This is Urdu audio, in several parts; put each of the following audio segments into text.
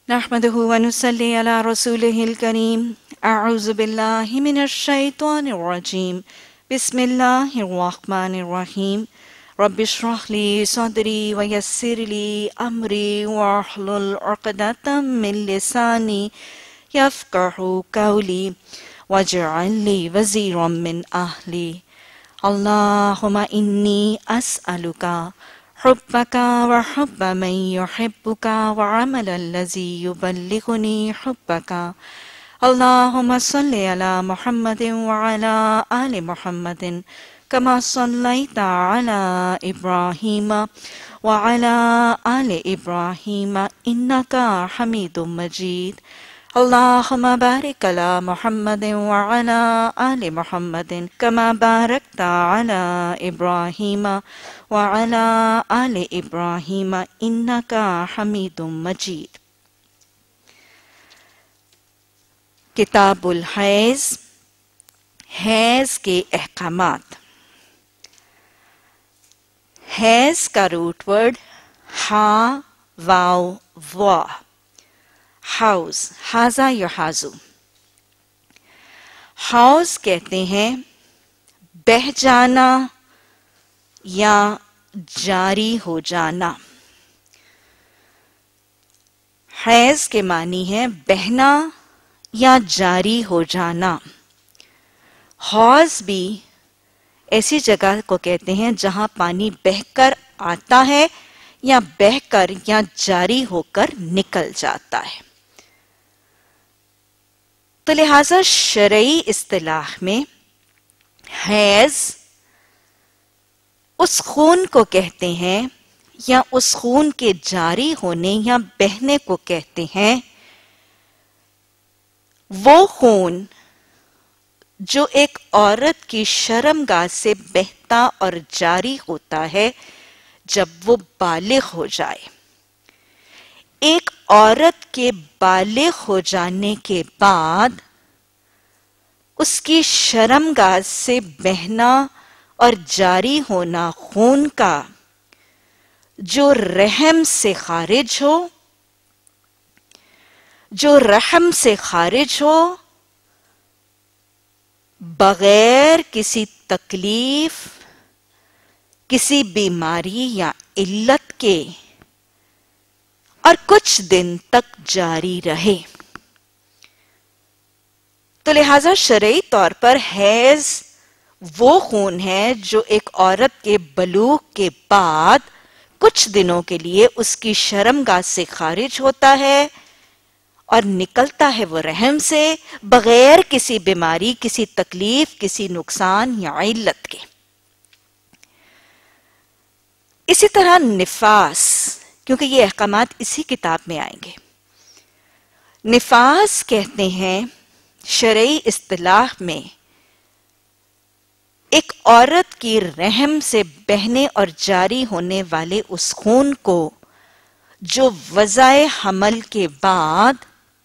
नहमदुहु व नुसल्ली अला रसूलिहिल करीम। अऊज़ु बिल्लाहि मिनश शैतानिर रजीम। बिस्मिल्लाहिर रहमानिर रहीम। रब्बिश्रह ली सदरी व यस्सिर ली अमरी वहलुल उक़दतम मिन लिसानी यफ़क़हू क़ौली वजअल ली वज़ीरम मिन अहली। अल्लाहुम्मा इन्नी अस्अलुका हुब्बका व हुब्ब मन युहिब्बुका व अमलन लज़ी युबल्लिगुनी हुब्बका। अल्लाहुम्मा सल्लि अला मुहम्मदिन व अला आलि मुहम्मदिन कमा सल्लैता अला इब्राहीम व अला आलि इब्राहीम इन्नका हमीदुम मजीद। अल्लाहुम्मा बारिक अला मुहम्मदिन व अला आलि मुहम्मदिन कमा बारकता अला इब्राहीम व अला आलि इब्राहीम इन्नका हमीदुम मजीद। किताबुल हैज़, हैज़ के अहकामात। हैज़ का रूट वर्ड हा वाव वा, हाउस, हाजा युहाजु। हाउस कहते हैं बह जाना या जारी हो जाना। हैज़ के मानी है बहना या जारी हो जाना। हौज भी ऐसी जगह को कहते हैं जहां पानी बहकर आता है या बहकर या जारी होकर निकल जाता है। तो लिहाजा शरई इस्तिलाह में हैज़ उस खून को कहते हैं या उस खून के जारी होने या बहने को कहते हैं, वो खून जो एक औरत की शर्मगाह से बहता और जारी होता है जब वो बालिग हो जाए। एक औरत के बालिग हो जाने के बाद उसकी शर्मगाह से बहना और जारी होना खून का जो रहम से खारिज हो, जो रहम से खारिज हो, बगैर किसी तकलीफ, किसी बीमारी या इल्लत के और कुछ दिन तक जारी रहे। तो लिहाजा शरई तौर पर हैज़ वो खून है जो एक औरत के बलूग के बाद कुछ दिनों के लिए उसकी शर्मगाह से खारिज होता है और निकलता है वो रहम से बगैर किसी बीमारी, किसी तकलीफ, किसी नुकसान या इल्लत के। इसी तरह निफास, क्योंकि ये अहकामात इसी किताब में आएंगे। निफास कहते हैं शरई इस्तिलाह में एक औरत की रहम से बहने और जारी होने वाले उस खून को जो वज़ाए हमल के बाद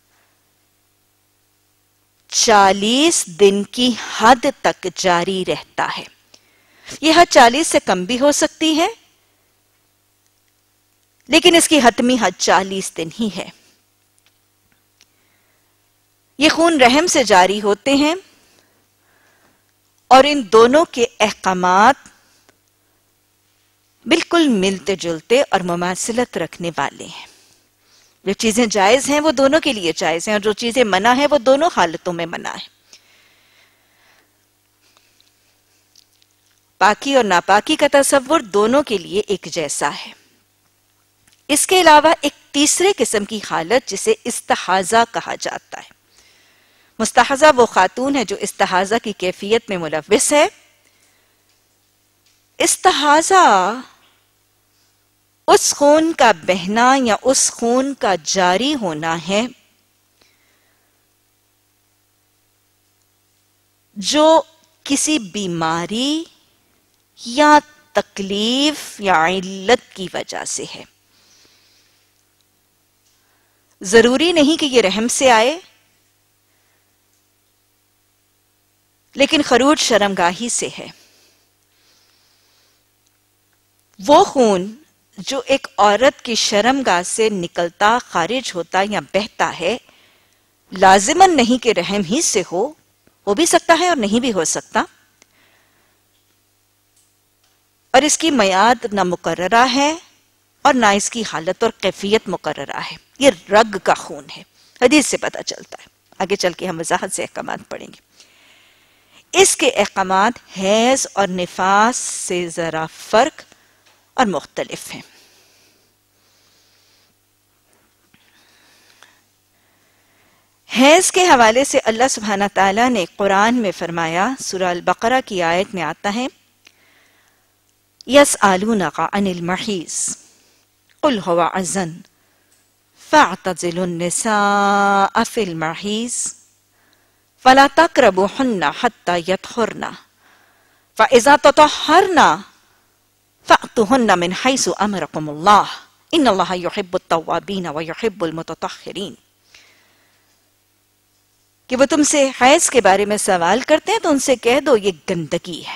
40 दिन की हद तक जारी रहता है। यह हद 40 से कम भी हो सकती है, लेकिन इसकी हतमी हद 40 दिन ही है। ये खून रहम से जारी होते हैं और इन दोनों के अहकामात बिल्कुल मिलते जुलते और मुमासिलत रखने वाले हैं। जो चीजें जायज हैं वो दोनों के लिए जायज हैं और जो चीजें मना है वो दोनों हालतों में मना है। पाकी और नापाकी का तसव्वुर दोनों के लिए एक जैसा है। इसके अलावा एक तीसरे किस्म की हालत जिसे इस्तहाजा कहा जाता है। मुस्तहजा वो खातून है जो इस्तहाजा की कैफियत में मुलव्विस है। इस्तहाजा उस खून का बहना या उस खून का जारी होना है जो किसी बीमारी या तकलीफ या इल्लत की वजह से है। जरूरी नहीं कि ये रहम से आए, लेकिन खरूज शर्मगाही से है। वो खून جو ایک عورت کی شرمگاہ سے نکلتا خارج ہوتا یا بہتا ہے لازماً نہیں کہ رحم ہی سے ہو بھی سکتا ہے اور نہیں بھی ہو سکتا، اور اس کی میعاد نہ مقررہ ہے اور نہ اس کی حالت اور کیفیت مقررہ ہے، یہ رگ کا خون ہے، حدیث سے پتہ چلتا ہے۔ آگے چل کے ہم وضاحت سے احکامات پڑھیں گے۔ اس کے احکامات حیض اور نفاس سے ذرا فرق اور مختلف ہیں۔ حیض کے حوالے سے اللہ سبحانہ تعالیٰ نے قرآن میں فرمایا، سورہ البقرہ کی آیت میں آتا ہے، يَسْأَلُونَكَ عَنِ الْمَحِيضِ قُلْ هُوَ أَذًى فَاعْتَزِلُوا النِّسَاءَ فِي الْمَحِيضِ فَلَا تَقْرَبُوهُنَّ حَتَّى يَطْهُرْنَ فَإِذَا تَطَهَّرْنَ فَأْتُوهُنَّ مِنْ حَيْثُ أَمَرَكُمُ اللَّهُ إِنَّ اللَّهَ يُحِبُّ التَّوَّابِينَ وَيُحِبُّ الْمُتَطَهِّرِينَ، کہ وہ تم سے حیض کے بارے میں سوال کرتے ہیں تو ان سے کہہ دو یہ گندگی ہے،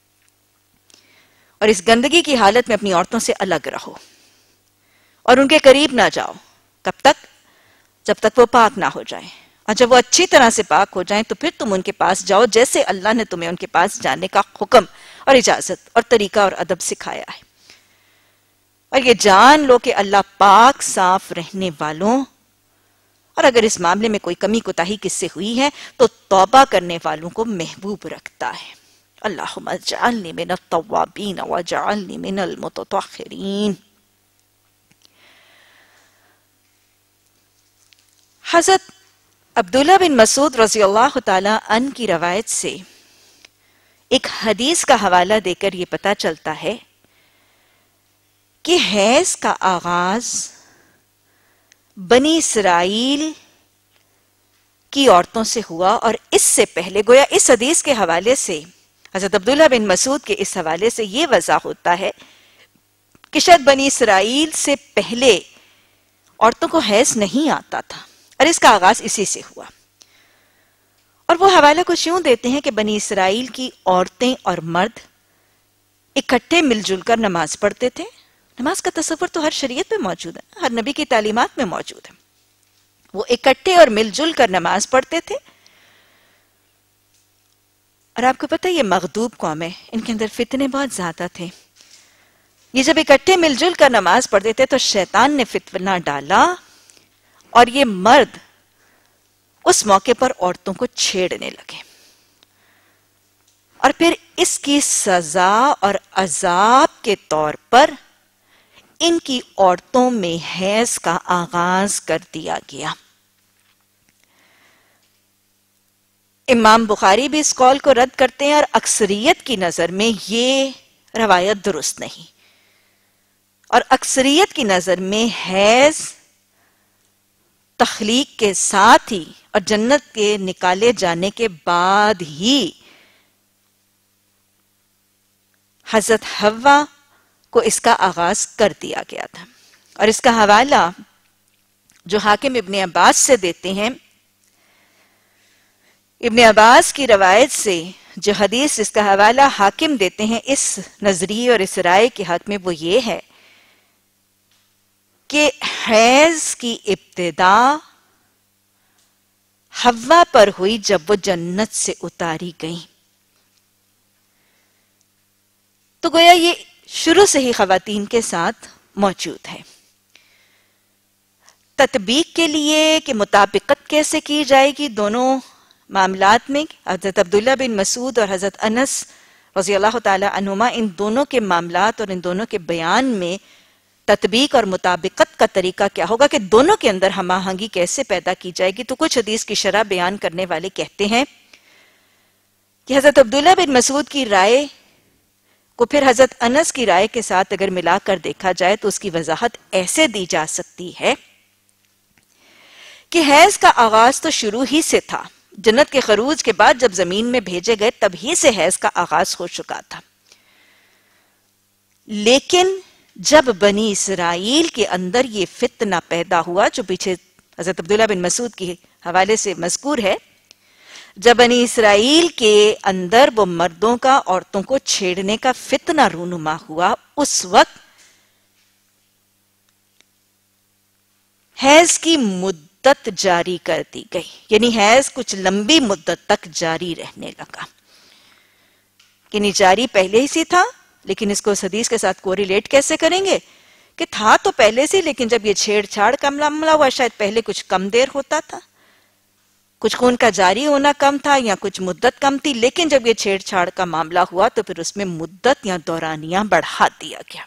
اور اس گندگی کی حالت میں اپنی عورتوں سے الگ رہو اور ان کے قریب نہ جاؤ، کب تک؟ جب تک وہ پاک نہ ہو جائیں، اور جب وہ اچھی طرح سے پاک ہو جائیں تو پھر تم ان کے پاس جاؤ جیسے اللہ نے تمہیں ان کے پاس جانے کا حکم اور اجازت اور طریقہ اور ادب سکھایا ہے، اور یہ جان لو کہ اللہ پاک صاف رہنے والوں، اور اگر اس معاملے میں کوئی کمی کوتاہی کس سے ہوئی ہے تو توبہ کرنے والوں کو محبوب رکھتا ہے۔ اللہم اجعلنی من التوابین واجعلنی من المتطہرین۔ حضرت عبداللہ بن مسعود رضی اللہ تعالیٰ عنہ کی روایت سے ایک حدیث کا حوالہ دے کر یہ پتہ چلتا ہے کہ حیض کا آغاز بنی اسرائیل کی عورتوں سے ہوا، اور اس سے پہلے گویا اس حدیث کے حوالے سے حضرت عبداللہ بن مسعود کے اس حوالے سے یہ وضاح ہوتا ہے کہ شاید بنی اسرائیل سے پہلے عورتوں کو حیض نہیں آتا تھا، اور اس کا آغاز اسی سے ہوا۔ اور وہ حوالہ کچھ یوں دیتے ہیں کہ بنی اسرائیل کی عورتیں اور مرد اکٹھے مل جل کر نماز پڑھتے تھے۔ نماز کا تصور تو ہر شریعت میں موجود ہے، ہر نبی کی تعلیمات میں موجود ہے۔ وہ اکٹھے اور مل جل کر نماز پڑھتے تھے، اور آپ کو پتہ یہ مغضوب قوم ہے، ان کے اندر فتنے بہت زیادہ تھے۔ یہ جب اکٹھے مل جل کر نماز پڑھتے تھے تو شیطان نے فتنہ ڈالا، اور یہ مرد اس موقع پر عورتوں کو چھیڑنے لگے، اور پھر اس کی سزا اور عذاب کے طور پر ان کی عورتوں میں حیض کا آغاز کر دیا گیا۔ امام بخاری بھی اس قول کو رد کرتے ہیں، اور اکثریت کی نظر میں یہ روایت درست نہیں، اور اکثریت کی نظر میں حیض تخلیق کے ساتھ ہی اور جنت کے نکالے جانے کے بعد ہی حضرت حوا کو اس کا آغاز کر دیا گیا تھا۔ اور اس کا حوالہ جو حاکم ابن عباس سے دیتے ہیں، ابن عباس کی روایت سے جو حدیث اس کا حوالہ حاکم دیتے ہیں اس نظریے اور اس رائے کے حق میں وہ یہ ہے کہ حیض کی ابتدا حوا پر ہوئی جب وہ جنت سے اتاری گئیں، تو گویا یہ شروع سے ہی خواتین کے ساتھ موجود ہے۔ تطبیق کے لیے کہ مطابقت کیسے کی جائے گی دونوں معاملات میں، حضرت عبداللہ بن مسعود اور حضرت انس رضی اللہ تعالی عنہما ان دونوں کے معاملات اور ان دونوں کے بیان میں تطبیق اور مطابقت کا طریقہ کیا ہوگا، کہ دونوں کے اندر ہم آہنگی کیسے پیدا کی جائے گی، تو کچھ حدیث کی شرح بیان کرنے والے کہتے ہیں کہ حضرت عبداللہ بن مسعود کی رائے کو پھر حضرت انس کی رائے کے ساتھ اگر ملا کر دیکھا جائے تو اس کی وضاحت ایسے دی جا سکتی ہے کہ حیض کا آغاز تو شروع ہی سے تھا، جنت کے خروج کے بعد جب زمین میں بھیجے گئے تب ہی سے حیض کا آغاز ہو چکا تھا، لیکن جب بنی اسرائیل کے اندر یہ فتنہ پیدا ہوا جو پیچھے حضرت عبداللہ بن مسعود کے حوالے سے مذکور ہے، جب بنی اسرائیل کے اندر وہ مردوں کا عورتوں کو چھیڑنے کا فتنہ رونما ہوا، اس وقت حیض کی مدت جاری کر دی گئی، یعنی حیض کچھ لمبی مدت تک جاری رہنے لگا، یعنی جاری پہلے ہی سے تھا، لیکن اس کو اس حدیث کے ساتھ کوریلیٹ کیسے کریں گے کہ تھا تو پہلے سے، لیکن جب یہ چھیڑ چھاڑ کا معاملہ ہوا شاید پہلے کچھ کم دیر ہوتا تھا، کچھ خون کا جاری ہونا کم تھا یا کچھ مدت کم تھی، لیکن جب یہ چھیڑ چھاڑ کا معاملہ ہوا تو پھر اس میں مدت یا دورانیہ بڑھا دیا گیا۔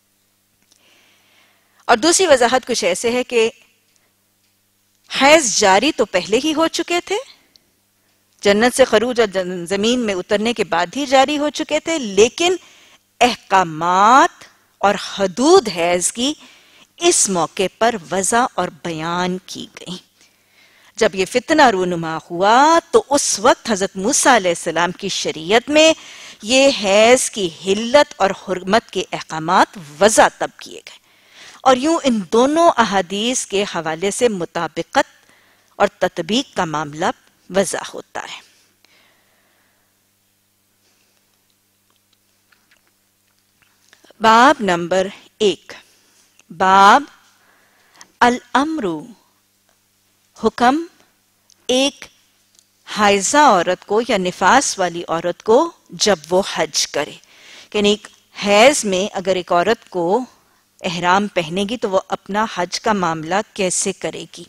اور دوسری وضاحت کچھ ایسے ہے کہ حیض جاری تو پہلے ہی ہو چکے تھے، جنت سے خروج اور زمین میں اترنے کے بعد ہی جاری ہو چکے تھے، لیکن احکامات اور حدود حیض کی اس موقع پر وضع اور بیان کی گئی۔ جب یہ فتنہ رونما ہوا تو اس وقت حضرت موسیٰ علیہ السلام کی شریعت میں یہ حیض کی حلت اور حرمت کے احکامات وضع تب کیے گئے، اور یوں ان دونوں احادیث کے حوالے سے مطابقت اور تطبیق کا معاملہ وضع ہوتا ہے۔ باب نمبر 1، باب الامر، حکم ایک حائضہ عورت کو یا نفاس والی عورت کو جب وہ حج کرے، یعنی حیض میں اگر ایک عورت کو احرام پہنے گی تو وہ اپنا حج کا معاملہ کیسے کرے گی۔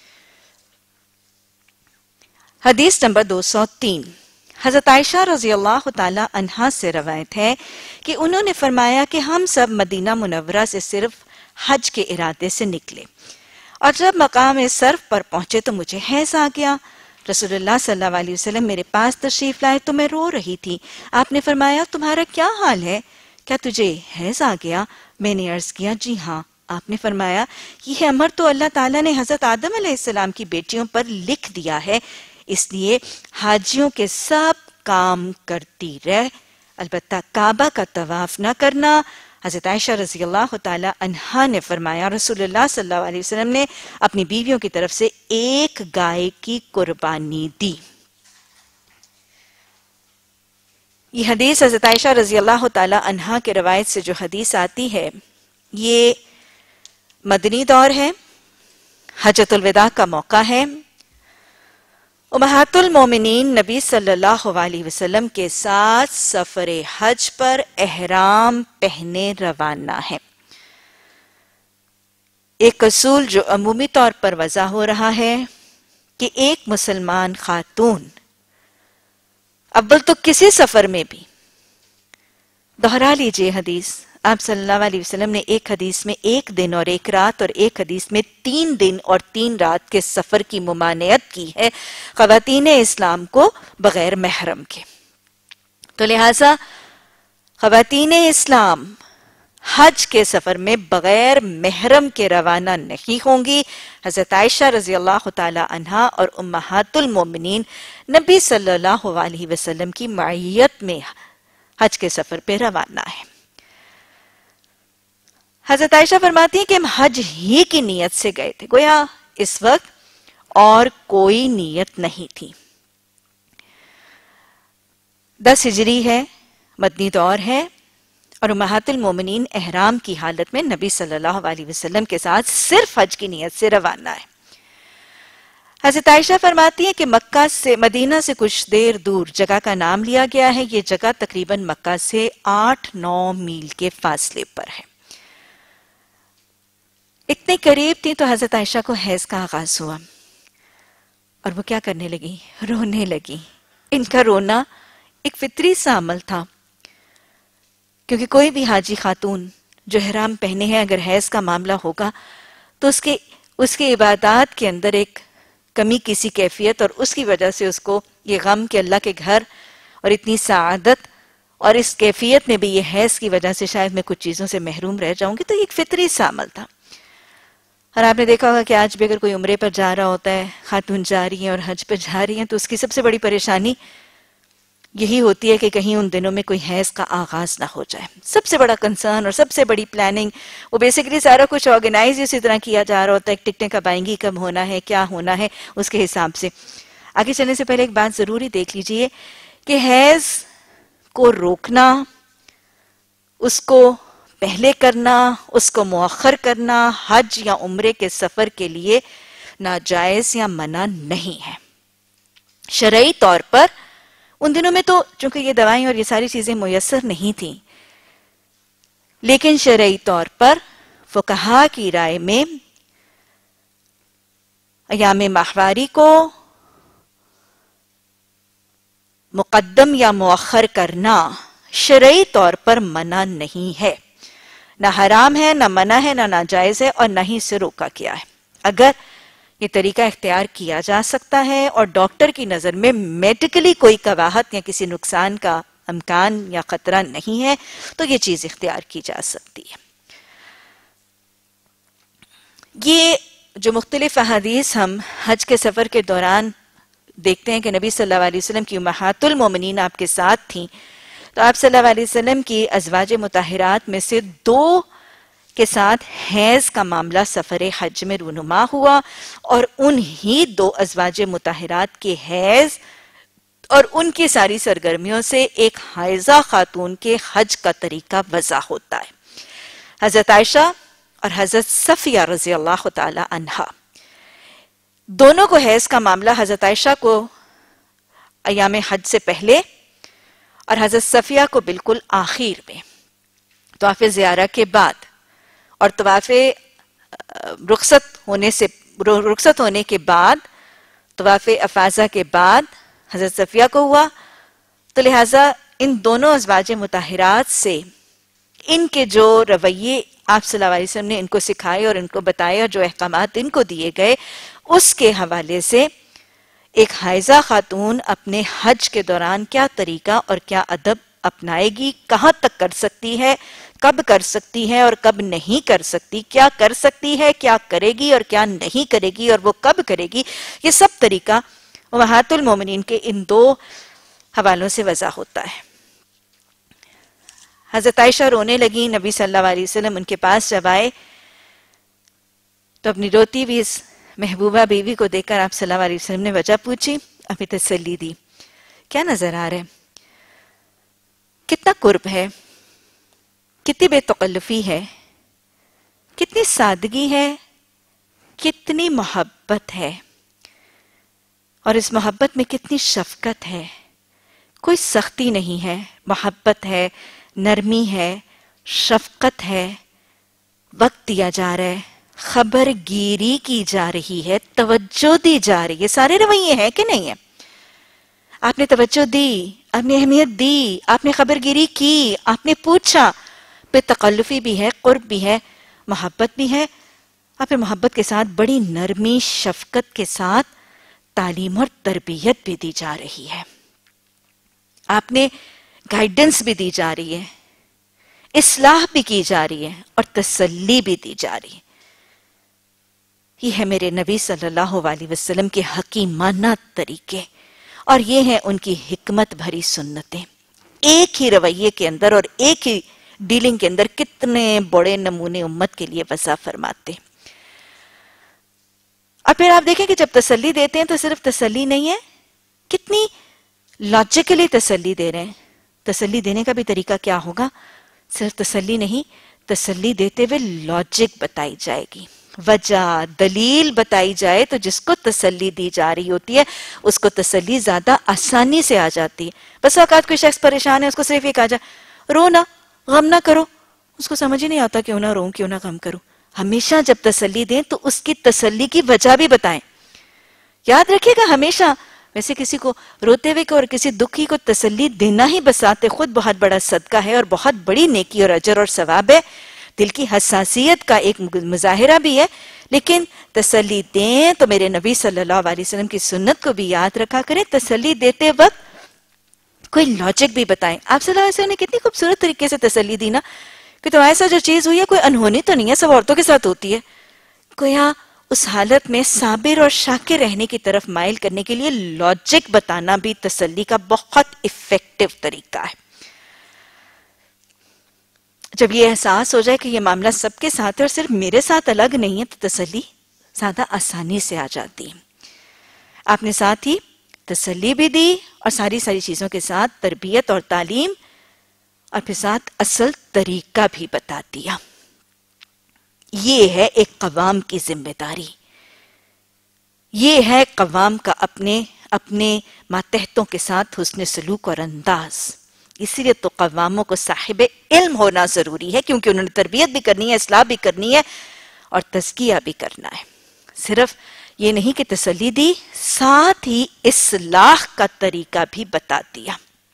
حدیث نمبر 203، حضرت عائشہ رضی اللہ تعالی عنہا سے روایت ہے کہ انہوں نے فرمایا کہ ہم سب مدینہ منورہ سے صرف حج کے ارادے سے نکلے، اور جب مقام صرف پر پہنچے تو مجھے حیض آ گیا۔ رسول اللہ صلی اللہ علیہ وسلم میرے پاس تشریف لائے تو میں رو رہی تھی۔ آپ نے فرمایا تمہارا کیا حال ہے؟ کیا تجھے حیض آ گیا؟ میں نے عرض کیا جی ہاں۔ آپ نے فرمایا یہ امر تو اللہ تعالیٰ نے حضرت آدم علیہ السلام کی بیٹیوں پر لکھ دیا ہے، اس لیے حاجیوں کے سب کام کرتی رہ، البتہ کعبہ کا طواف نہ کرنا۔ حضرت عائشہ رضی اللہ تعالی عنہا نے فرمایا رسول اللہ صلی اللہ علیہ وسلم نے اپنی بیویوں کی طرف سے ایک گائے کی قربانی دی۔ یہ حدیث حضرت عائشہ رضی اللہ تعالی عنہا کے روایت سے جو حدیث آتی ہے یہ مدنی دور ہے، حجۃ الوداع کا موقع ہے، امہات المومنین نبی صلی اللہ علیہ وسلم کے ساتھ سفر حج پر احرام پہنے روانہ ہیں۔ ایک اصول جو عمومی طور پر وضع ہو رہا ہے کہ ایک مسلمان خاتون اول تو کسی سفر میں بھی، دہرا لیجئے حدیث، آپ صلی اللہ علیہ وسلم نے ایک حدیث میں 1 دن اور 1 رات اور ایک حدیث میں 3 دن اور 3 رات کے سفر کی ممانعت کی ہے خواتین اسلام کو بغیر محرم کے۔ تو لہٰذا خواتین اسلام حج کے سفر میں بغیر محرم کے روانہ نہیں ہوں گی۔ حضرت عائشہ رضی اللہ تعالی عنہا اور امہات المومنین نبی صلی اللہ علیہ وسلم کی معیت میں حج کے سفر پہ روانہ ہے۔ حضرت عائشہ فرماتی ہیں کہ ہم حج ہی کی نیت سے گئے تھے، گویا اس وقت اور کوئی نیت نہیں تھی۔ 10 ہجری ہے، مدنی دور ہے، اور امہات المومنین احرام کی حالت میں نبی صلی اللہ علیہ وسلم کے ساتھ صرف حج کی نیت سے روانہ ہے۔ حضرت عائشہ فرماتی ہیں کہ مکہ سے مدینہ سے کچھ دیر دور جگہ کا نام لیا گیا ہے، یہ جگہ تقریباً مکہ سے 8-9 میل کے فاصلے پر ہے۔ اتنے قریب تھی تو حضرت عائشہ کو حیض کا آغاز ہوا، اور وہ کیا کرنے لگی؟ رونے لگی۔ ان کا رونا ایک فطری سا عمل تھا، کیونکہ کوئی بھی حاجی خاتون جو احرام پہنے ہیں اگر حیض کا معاملہ ہوگا تو اس کے عبادات کے اندر ایک کمی کسی کیفیت، اور اس کی وجہ سے اس کو یہ غم کہ اللہ کے گھر اور اتنی سعادت اور اس کیفیت میں بھی یہ حیض کی وجہ سے شاید میں کچھ چیزوں سے محروم رہ جاؤں گی، تو یہ ایک فطری سا عمل تھا۔ اور آپ نے دیکھا ہوگا کہ آج بھی اگر کوئی عمرے پر جا رہا ہوتا ہے، خاتون جا رہی ہیں اور حج پر جا رہی ہیں، تو اس کی سب سے بڑی پریشانی یہی ہوتی ہے کہ کہیں ان دنوں میں کوئی حیض کا آغاز نہ ہو جائے۔ سب سے بڑا کنسرن اور سب سے بڑی پلاننگ، وہ بیسیکلی سارا کچھ آرگنائز اسی طرح کیا جا رہا ہوتا ہے، ٹکٹیں کب آئیں گی، کب ہونا ہے، کیا ہونا ہے، اس کے حساب سے۔ آگے چلنے سے پہلے ایک بات ضروری دیکھ لیجئے کہ حیض کو روکنا، اس کو پہلے کرنا، اس کو مؤخر کرنا حج یا عمرے کے سفر کے لیے ناجائز یا منع نہیں ہے۔ شرعی طور پر ان دنوں میں تو چونکہ یہ دوائیں اور یہ ساری چیزیں میسر نہیں تھیں، لیکن شرعی طور پر فقہا کی رائے میں ایام ماہواری کو مقدم یا مؤخر کرنا شرعی طور پر منع نہیں ہے، نہ حرام ہے، نہ منع ہے، نہ ناجائز ہے، اور نہ ہی اسے روکا گیا ہے۔ اگر یہ طریقہ اختیار کیا جا سکتا ہے اور ڈاکٹر کی نظر میں میڈیکلی کوئی قباحت یا کسی نقصان کا امکان یا خطرہ نہیں ہے تو یہ چیز اختیار کی جا سکتی ہے۔ یہ جو مختلف احادیث ہم حج کے سفر کے دوران دیکھتے ہیں کہ نبی صلی اللہ علیہ وسلم کی امہات المومنین آپ کے ساتھ تھیں، تو آپ صلی اللہ علیہ وسلم کی ازواج مطہرات میں سے 2 کے ساتھ حیض کا معاملہ سفر حج میں رونما ہوا، اور انہی 2 ازواج مطہرات کے حیض اور ان کی ساری سرگرمیوں سے ایک حائضہ خاتون کے حج کا طریقہ وضع ہوتا ہے۔ حضرت عائشہ اور حضرت صفیہ رضی اللہ تعالی عنہا دونوں کو حیض کا معاملہ، حضرت عائشہ کو ایام حج سے پہلے اور حضرت صفیہ کو بالکل آخر میں، طواف زیارہ کے بعد اور طواف رخصت ہونے کے بعد، طواف افاضہ کے بعد حضرت صفیہ کو ہوا، تو لہٰذا ان دونوں ازواج مطہرات سے ان کے جو رویے آپ صلی اللہ علیہ وسلم نے ان کو سکھائے اور ان کو بتائے اور جو احکامات ان کو دیے گئے، اس کے حوالے سے ایک حائضہ خاتون اپنے حج کے دوران کیا طریقہ اور کیا ادب اپنائے گی، کہاں تک کر سکتی ہے، کب کر سکتی ہے اور کب نہیں کر سکتی، کیا کر سکتی ہے، کیا کرے گی اور کیا نہیں کرے گی، اور وہ کب کرے گی، یہ سب طریقہ امہات المومنین کے ان 2 حوالوں سے وضع ہوتا ہے۔ حضرت عائشہ رونے لگی، نبی صلی اللہ علیہ وسلم ان کے پاس جب آئے تو اپنی روتی ہوئی اس محبوبہ بیوی کو دیکھ کر آپ صلی اللہ علیہ وسلم نے وجہ پوچھی، اپنی تسلی دی۔ کیا نظر آ رہا ہے؟ کتنا قرب ہے، کتنی بے تکلفی ہے، کتنی سادگی ہے، کتنی محبت ہے، اور اس محبت میں کتنی شفقت ہے، کوئی سختی نہیں ہے، محبت ہے، نرمی ہے، شفقت ہے، وقت دیا جا رہا ہے، خبر گیری کی جا رہی ہے، توجہ دی جا رہی ہے۔ سارے رویے ہیں کہ نہیں ہے؟ آپ نے توجہ دی، آپ نے اہمیت دی، آپ نے خبر گیری کی، آپ نے پوچھا، بے تکلفی بھی ہے، قرب بھی ہے، محبت بھی ہے، آپ نے محبت کے ساتھ بڑی نرمی شفقت کے ساتھ تعلیم اور تربیت بھی دی جا رہی ہے، آپ نے گائیڈنس بھی دی جا رہی ہے، اصلاح بھی کی جا رہی ہے اور تسلی بھی دی جا رہی ہے۔ یہ ہے میرے نبی صلی اللہ علیہ وسلم کے حکیمانہ طریقے، اور یہ ہیں ان کی حکمت بھری سنتیں۔ ایک ہی رویے کے اندر اور ایک ہی ڈیلنگ کے اندر کتنے بڑے نمونے امت کے لیے وضع فرماتے ہیں۔ اور پھر آپ دیکھیں کہ جب تسلی دیتے ہیں تو صرف تسلی نہیں ہے، کتنی لاجیکلی تسلی دے رہے ہیں۔ تسلی دینے کا بھی طریقہ کیا ہوگا؟ صرف تسلی نہیں، تسلی دیتے ہوئے لاجک بتائی جائے گی، وجہ دلیل بتائی جائے تو جس کو تسلی دی جا رہی ہوتی ہے اس کو تسلی زیادہ آسانی سے آ جاتی ہے۔ بس اوقات کوئی شخص پریشان ہے، اس کو صرف یہ کہا جائے رو نہ، غم نہ کرو، اس کو سمجھ ہی نہیں آتا کیوں نہ روں، کیوں نہ غم کروں۔ ہمیشہ جب تسلی دیں تو اس کی تسلی کی وجہ بھی بتائیں۔ یاد رکھیے گا ہمیشہ، ویسے کسی کو روتے ہوئے اور کسی دکھی کو تسلی دینا ہی بساتے خود بہت بڑا صدقہ ہے اور بہت بڑی نیکی اور اجر اور ثواب ہے، دل کی حساسیت کا ایک مظاہرہ بھی ہے، لیکن تسلی دیں تو میرے نبی صلی اللہ علیہ وسلم کی سنت کو بھی یاد رکھا کریں، تسلی دیتے وقت کوئی لاجک بھی بتائیں۔ آپ صلی اللہ علیہ وسلم نے کتنی خوبصورت طریقے سے تسلی دی نا، کہ تمہارے ساتھ جو چیز ہوئی ہے کوئی انہونی تو نہیں ہے، سب عورتوں کے ساتھ ہوتی ہے۔ گویا اس حالت میں صابر اور شاکر رہنے کی طرف مائل کرنے کے لیے لاجک بتانا بھی تسلی کا بہت ایفیکٹو طریقہ ہے۔ جب یہ احساس ہو جائے کہ یہ معاملہ سب کے ساتھ ہے اور صرف میرے ساتھ الگ نہیں ہے، تو تسلی زیادہ آسانی سے آ جاتی ہے۔ آپ نے ساتھ ہی تسلی بھی دی اور ساری چیزوں کے ساتھ تربیت اور تعلیم اور پھر ساتھ اصل طریقہ بھی بتا دیا. یہ ہے ایک قوام کی ذمہ داری. یہ ہے قوام کا اپنے ماتحتوں کے ساتھ حسن سلوک اور انداز. اسی لیے تو قواموں کو صاحب علم ہونا ضروری ہے، کیونکہ انہوں نے تربیت بھی کرنی ہے، اصلاح بھی کرنی ہے اور تزکیہ بھی کرنا ہے. صرف یہ نہیں کہ تسلی دی، ساتھ ہی اصلاح کا طریقہ بھی بتا دیا.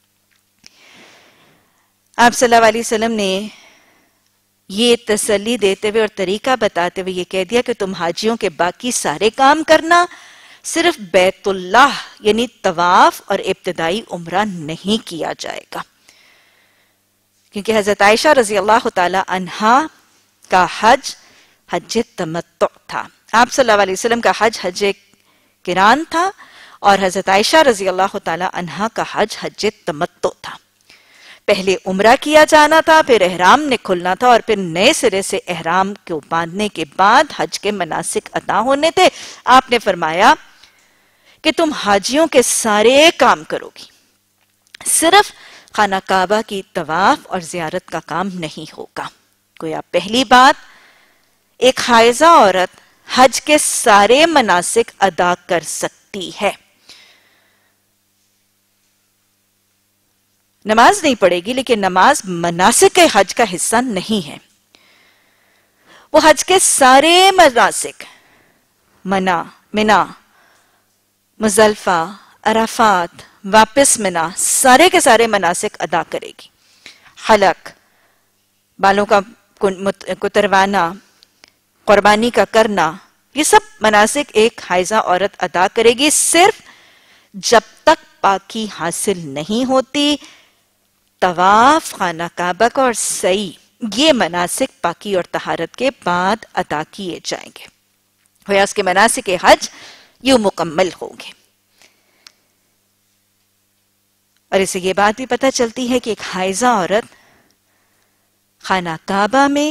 آپ صلی اللہ علیہ وسلم نے یہ تسلی دیتے ہوئے اور طریقہ بتاتے ہوئے یہ کہہ دیا کہ تم حاجیوں کے باقی سارے کام کرنا، صرف بیت اللہ یعنی طواف اور ابتدائی عمرہ نہیں کیا جائے گا. کیونکہ حضرت عائشہ رضی اللہ تعالی عنہا کا حج تمتع تھا. آپ صلی اللہ علیہ وسلم کا حج قران تھا اور حضرت عائشہ رضی اللہ تعالی عنہا کا حج تمتع تھا. پہلے عمرہ کیا جانا تھا، پھر احرام نے کھلنا تھا اور پھر نئے سرے سے احرام کو باندھنے کے بعد حج کے مناسک ادا ہونے تھے. آپ نے فرمایا کہ تم حاجیوں کے سارے کام کرو گی، صرف خانہ کعبہ کی طواف اور زیارت کا کام نہیں ہوگا. گویا پہلی بات، ایک حائضہ عورت حج کے سارے مناسک ادا کر سکتی ہے. نماز نہیں پڑھے گی، لیکن نماز مناسک کے حج کا حصہ نہیں ہے. وہ حج کے سارے مناسک، منا، مزدلفہ، عرفات، واپس منا، سارے کے سارے مناسک ادا کرے گی. حلق، بالوں کا کتروانا، قربانی کا کرنا، یہ سب مناسک ایک حائضہ عورت ادا کرے گی، صرف جب تک پاکی حاصل نہیں ہوتی. طواف، خانہ کعبہ کا اور سعی، یہ مناسک پاکی اور طہارت کے بعد ادا کیے جائیں گے. گویا اس کے مناسک حج یہ مکمل ہوں گے. اور اسے یہ بات بھی پتہ چلتی ہے کہ ایک حائضہ عورت خانہ کعبہ میں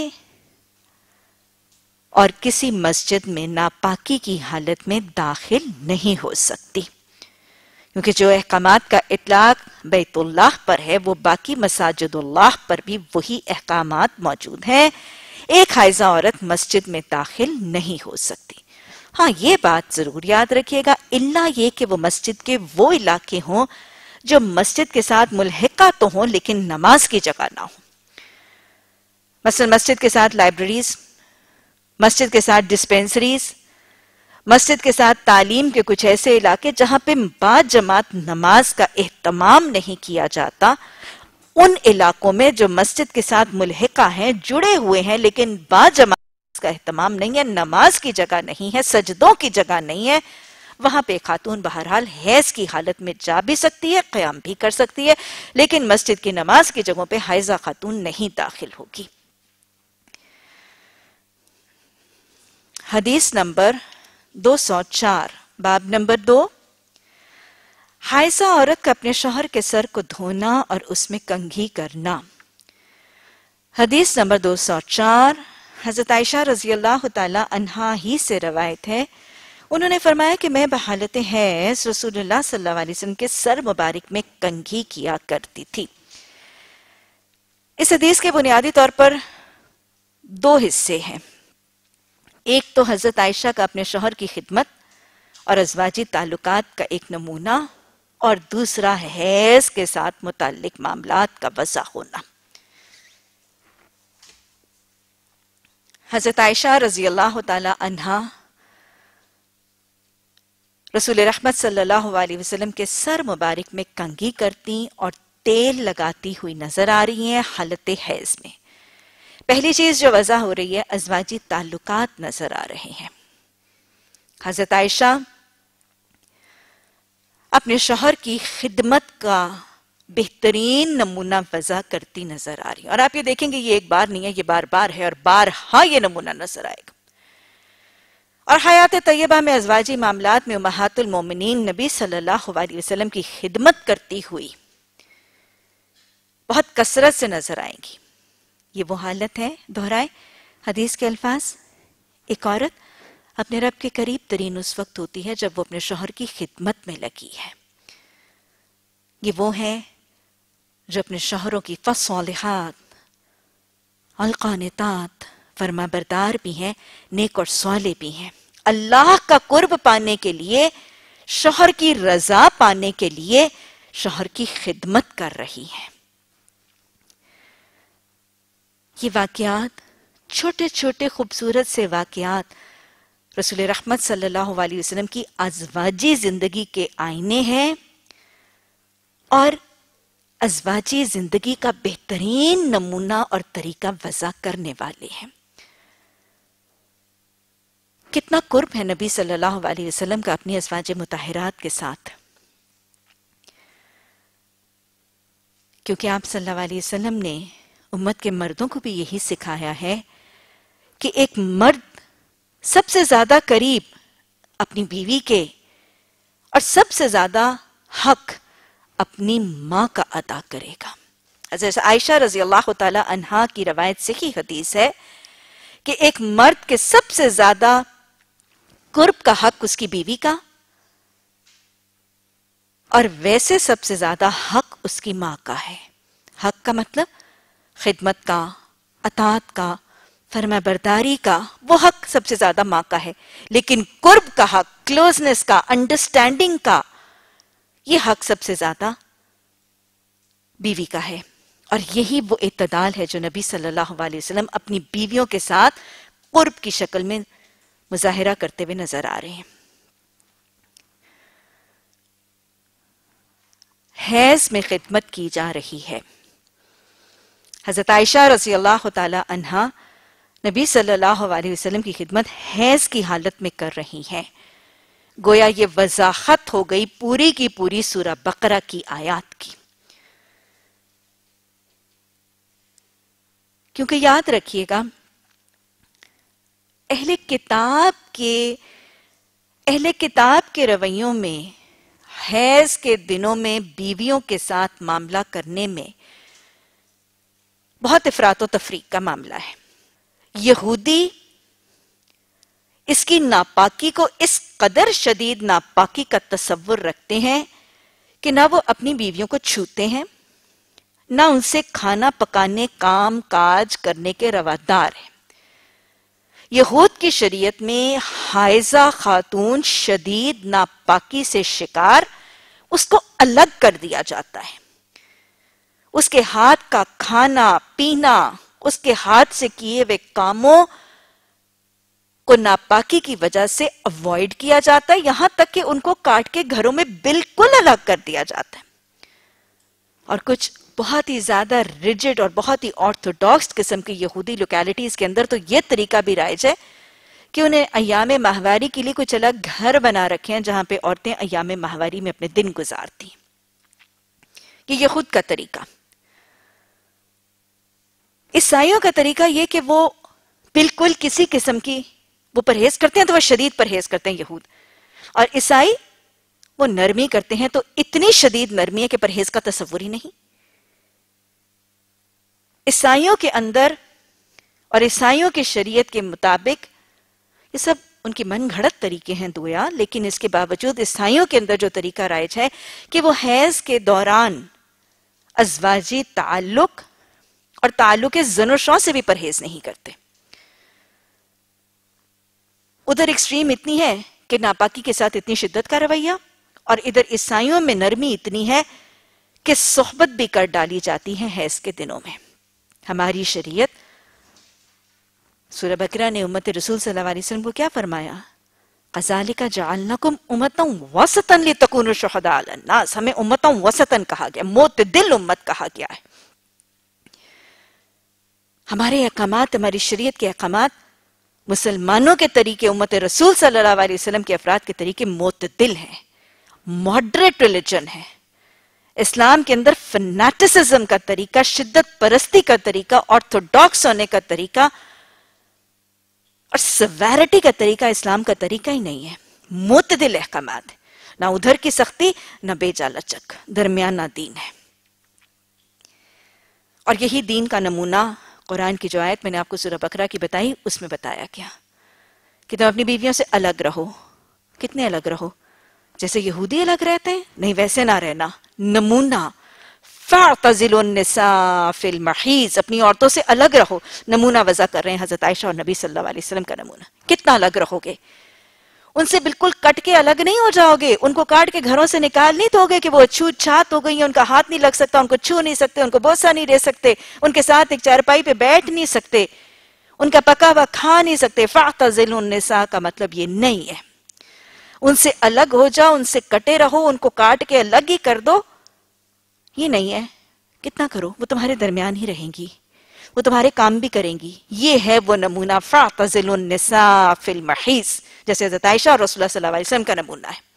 اور کسی مسجد میں ناپاکی کی حالت میں داخل نہیں ہو سکتی، کیونکہ جو احکامات کا اطلاق بیت اللہ پر ہے وہ باقی مساجد اللہ پر بھی وہی احکامات موجود ہیں. ایک حائضہ عورت مسجد میں داخل نہیں ہو سکتی. ہاں، یہ بات ضرور یاد رکھیے گا، الا یہ کہ وہ مسجد کے وہ علاقے ہوں جو مسجد کے ساتھ ملحقہ تو ہوں لیکن نماز کی جگہ نہ ہوں. مثلا مسجد کے ساتھ لائبریریز، مسجد کے ساتھ ڈسپینسریز، مسجد کے ساتھ تعلیم کے کچھ ایسے علاقے جہاں پہ بعد جماعت نماز کا اہتمام نہیں کیا جاتا. ان علاقوں میں جو مسجد کے ساتھ ملحقہ ہیں، جڑے ہوئے ہیں، لیکن بعد جماعت کا اہتمام نہیں ہے، نماز کی جگہ نہیں ہے، سجدوں کی جگہ نہیں ہے، وہاں پہ خاتون بہرحال حیض کی حالت میں جا بھی سکتی ہے، قیام بھی کر سکتی ہے، لیکن مسجد کی نماز کی جگہوں پہ حائضہ خاتون نہیں داخل ہوگی. حدیث نمبر 204، باب نمبر 2، حائضہ عورت کا اپنے شوہر کے سر کو دھونا اور اس میں کنگھی کرنا. حدیث نمبر 204 حضرت عائشہ رضی اللہ تعالی عنہا ہی سے روایت ہے. انہوں نے فرمایا کہ میں بحالت حیض رسول اللہ صلی اللہ علیہ وسلم کے سر مبارک میں کنگھی کیا کرتی تھی. اس حدیث کے بنیادی طور پر دو حصے ہیں. ایک تو حضرت عائشہ کا اپنے شوہر کی خدمت اور ازواجی تعلقات کا ایک نمونہ، اور دوسرا حیض کے ساتھ متعلق معاملات کا وضاح ہونا. حضرت عائشہ رضی اللہ تعالی عنہا رسول رحمت صلی اللہ علیہ وسلم کے سر مبارک میں کنگھی کرتی اور تیل لگاتی ہوئی نظر آ رہی ہیں حالت حیض میں. پہلی چیز جو وضاح ہو رہی ہے، ازواجی تعلقات نظر آ رہے ہیں. حضرت عائشہ اپنے شوہر کی خدمت کا بہترین نمونہ وضع کرتی نظر آ رہی ہیں. اور آپ یہ دیکھیں گے یہ ایک بار نہیں ہے، یہ بار بار ہے اور بارہا یہ نمونہ نظر آئے گا. اور حیات طیبہ میں ازواجی معاملات میں امہات المومنین نبی صلی اللہ علیہ وسلم کی خدمت کرتی ہوئی بہت کثرت سے نظر آئیں گی. یہ وہ حالت ہے، دہرائے حدیث کے الفاظ، ایک عورت اپنے رب کے قریب ترین اس وقت ہوتی ہے جب وہ اپنے شوہر کی خدمت میں لگی ہے. یہ وہ ہے جو اپنے شوہروں کی فالحات القانتات فرما بردار بھی ہیں، نیک اور صالح بھی ہیں، اللہ کا قرب پانے کے لیے، شوہر کی رضا پانے کے لیے شوہر کی خدمت کر رہی ہیں۔ یہ واقعات چھوٹے چھوٹے خوبصورت سے واقعات رسول رحمت صلی اللہ علیہ وسلم کی ازواجی زندگی کے آئینے ہیں اور ازواجی زندگی کا بہترین نمونہ اور طریقہ وضع کرنے والے ہیں۔ کتنا قرب ہے نبی صلی اللہ علیہ وسلم کا اپنی ازواج مطہرات کے ساتھ، کیونکہ آپ صلی اللہ علیہ وسلم نے امت کے مردوں کو بھی یہی سکھایا ہے کہ ایک مرد سب سے زیادہ قریب اپنی بیوی کے اور سب سے زیادہ حق اپنی ماں کا ادا کرے گا۔ حضرت عائشہ رضی اللہ تعالی عنہا کی روایت صحیح حدیث ہے کہ ایک مرد کے سب سے زیادہ قرب کا حق اس کی بیوی کا، اور ویسے سب سے زیادہ حق اس کی ماں کا ہے۔ حق کا مطلب خدمت کا، اطاعت کا، فرما برداری کا، وہ حق سب سے زیادہ ماں کا ہے، لیکن قرب کا حق، کلوزنس کا، انڈرسٹینڈنگ کا، یہ حق سب سے زیادہ بیوی کا ہے۔ اور یہی وہ اعتدال ہے جو نبی صلی اللہ علیہ وسلم اپنی بیویوں کے ساتھ قرب کی شکل میں مظاہرہ کرتے ہوئے نظر آ رہے ہیں۔ حیض میں خدمت کی جا رہی ہے۔ حضرت عائشہ رضی اللہ تعالی عنہا نبی صلی اللہ علیہ وسلم کی خدمت حیض کی حالت میں کر رہی ہیں۔ گویا یہ وضاحت ہو گئی پوری کی پوری سورہ بقرہ کی آیات کی۔ کیونکہ یاد رکھیے گا، اہل کتاب کے رویوں میں حیض کے دنوں میں بیویوں کے ساتھ معاملہ کرنے میں بہت افراط و تفریق کا معاملہ ہے۔ یہودی اس کی ناپاکی کو اس قدر شدید ناپاکی کا تصور رکھتے ہیں کہ نہ وہ اپنی بیویوں کو چھوتے ہیں، نہ ان سے کھانا پکانے، کام کاج کرنے کے روادار ہیں۔ یہود کی شریعت میں حائضہ خاتون شدید ناپاکی سے شکار، اس کو الگ کر دیا جاتا ہے۔ اس کے ہاتھ کا کھانا پینا، اس کے ہاتھ سے کیے ہوئے کاموں کو ناپاکی کی وجہ سے اوائڈ کیا جاتا ہے، یہاں تک کہ ان کو کاٹ کے گھروں میں بالکل الگ کر دیا جاتا ہے۔ اور کچھ بہت ہی زیادہ ریجڈ اور بہت ہی آرتھوڈاکس قسم کی یہودی لوکیلٹیز کے اندر تو یہ طریقہ بھی رائج ہے کہ انہیں ایام ماہواری کے لیے کچھ الگ گھر بنا رکھے ہیں جہاں پہ عورتیں ایام ماہواری میں اپنے دن گزارتی ہیں۔ یہ یہود کا طریقہ۔ عیسائیوں کا طریقہ یہ کہ وہ بالکل کسی قسم کی وہ پرہیز کرتے ہیں تو وہ شدید پرہیز کرتے ہیں یہود، اور عیسائی وہ نرمی کرتے ہیں تو اتنی شدید نرمی ہے کہ پرہیز کا تصور ہی نہیں۔ عیسائیوں کے اندر اور عیسائیوں کی شریعت کے مطابق یہ سب ان کی من گھڑت طریقے ہیں دویا، لیکن اس کے باوجود عیسائیوں کے اندر جو طریقہ رائج ہے کہ وہ حیض کے دوران ازواجی تعلق اور تعلق زن و شو سے بھی پرہیز نہیں کرتے۔ ادھر ایکسٹریم اتنی ہے کہ ناپاکی کے ساتھ اتنی شدت کا رویہ، اور ادھر عیسائیوں میں نرمی اتنی ہے کہ صحبت بھی کر ڈالی جاتی ہے حیض کے دنوں میں۔ ہماری شریعت سورہ بقرہ نے امت رسول صلی اللہ علیہ وسلم کو کیا فرمایا؟ قَذَلِكَ جَعَلْنَكُمْ أُمَّةً وَسَطًا لِتَكُونُوا شُهَدَاءَ عَلَى النَّاسِ، ہمیں امتوں وسطاً کہا گیا، معتدل امت کہا گیا ہے۔ ہمارے احکامات، ہماری شریعت کے احکامات مسلمانوں کے طریقے، امت رسول صلی اللہ علیہ وسلم کے افراد کے طریقے معتدل ہیں، ماڈریٹ ریلیجن ہے۔ اسلام کے اندر فنیٹسزم کا طریقہ، شدت پرستی کا طریقہ، آرتھوڈاکس ہونے کا طریقہ اور سیویرٹی کا طریقہ اسلام کا طریقہ ہی نہیں ہے۔ معتدل احکامات، نہ ادھر کی سختی نہ بیجا لچک، درمیانہ دین ہے۔ اور یہی دین کا نمونہ قرآن کی جو آیت میں نے آپ کو سورہ بقرہ کی بتائی، اس میں بتایا گیا کہ تم اپنی بیویوں سے الگ رہو۔ کتنے الگ رہو؟ جیسے یہودی الگ رہتے ہیں؟ نہیں، ویسے نہ رہنا، نمونہ فَاعْتَزِلُوا النِّسَاءَ فِي الْمَحِيضِ، اپنی عورتوں سے الگ رہو. نمونہ وضع کر رہے ہیں حضرت عائشہ اور نبی صلی اللہ علیہ وسلم کا نمونہ. کتنا الگ رہو گے؟ ان سے بالکل کٹ کے الگ نہیں ہو جاؤ گے، ان کو کاٹ کے گھروں سے نکال نہیں دو گے کہ وہ چھوت چھات ہو گئی ہیں، ان کا ہاتھ نہیں لگ سکتا، ان کو چھو نہیں سکتے، ان کو بوسہ نہیں دے سکتے، ان کے ساتھ ایک چارپائی پہ بیٹھ نہیں سکتے، ان کا پکا ہوا کھا نہیں سکتے. فَاعْتَزِلُوا النِّسَاءَ کا مطلب یہ نہیں ہے. ان سے الگ ہو جاؤ، ان سے کٹے رہو، ان کو کاٹ کے الگ ہی کر دو، یہ نہیں ہے. کتنا کرو، وہ تمہارے درمیان ہی رہیں گی، وہ تمہارے کام بھی کریں گی. یہ ہے وہ نمونہ فَاعْتَزِلُوا النِّسَاءَ فِي الْمَحِيضِ، جیسے حضرت عائشہ اور رسول اللہ صلی اللہ علیہ وسلم کا نمونہ ہے.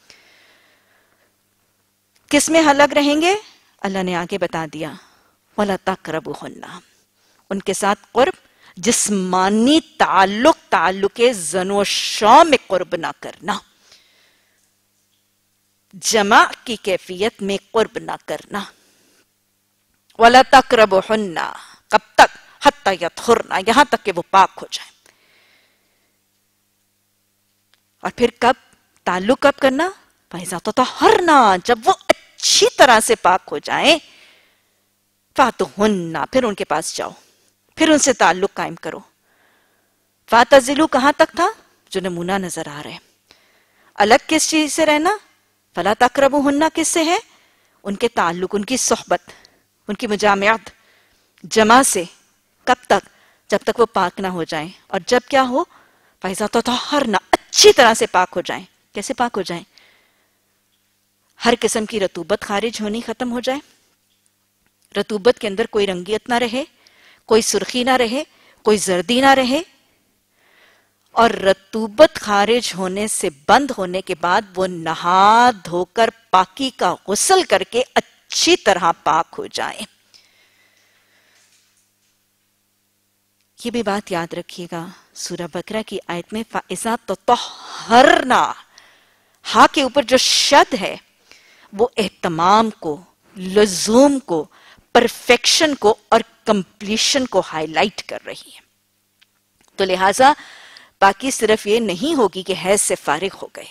کس میں الگ رہیں گے؟ اللہ نے آگے بتا دیا وَلَا تَقْرَبُوهُنَّ، ان کے ساتھ قرب، جسمانی تعلق زن و شو میں قرب نہ کرنا، جماع کی کیفیت میں قرب نہ کرنا. وَلَا تَقْرَبُوهُنَّ، کب تک؟ حَتَّى يَطْهُرْنَ، یہاں تک کہ وہ پاک ہو جائیں. اور پھر کب تعلق کب کرنا؟ فَإِذَا تَطَهَّرْنَ، جب وہ اچھی طرح سے پاک ہو جائیں. فَاتُوهُنَّ، پھر ان کے پاس جاؤ، پھر ان سے تعلق قائم کرو. فَاعْتَزِلُوا کہاں تک تھا؟ جو نمونہ نظر آ رہے ہیں. الگ کس چیز سے رہنا؟ فَلَا تَقْرَبُوهُنَّ کس سے ہے؟ ان کے تعلق، ان کی صحبت، ان کی مجامعت، جمع سے. کب تک؟ جب تک وہ پاک نہ ہو جائیں. اور جب کیا ہو؟ فَإِذَا تَطَهَّرْنَ، اچھی طرح سے پاک ہو جائیں. کیسے پاک ہو جائیں؟ ہر قسم کی رطوبت خارج ہونی ختم ہو جائے، رطوبت کے اندر کوئی رنگیت نہ رہے، کوئی سرخی نہ رہے، کوئی زردی نہ رہے. اور رطوبت خارج ہونے سے بند ہونے کے بعد وہ نہا دھو کر پاکی کا غسل کر کے اچھی طرح پاک ہو جائیں. یہ بھی بات یاد رکھیے گا، سورہ بقرہ کی آیت میں فَإِذَا تَطَهَّرْنَا، ہاں کے اوپر جو شد ہے وہ اہتمام کو، لزوم کو، پرفیکشن کو اور کمپلیشن کو ہائی لائٹ کر رہی ہے. تو لہٰذا باقی صرف یہ نہیں ہوگی کہ حیض سے فارغ ہو گئے،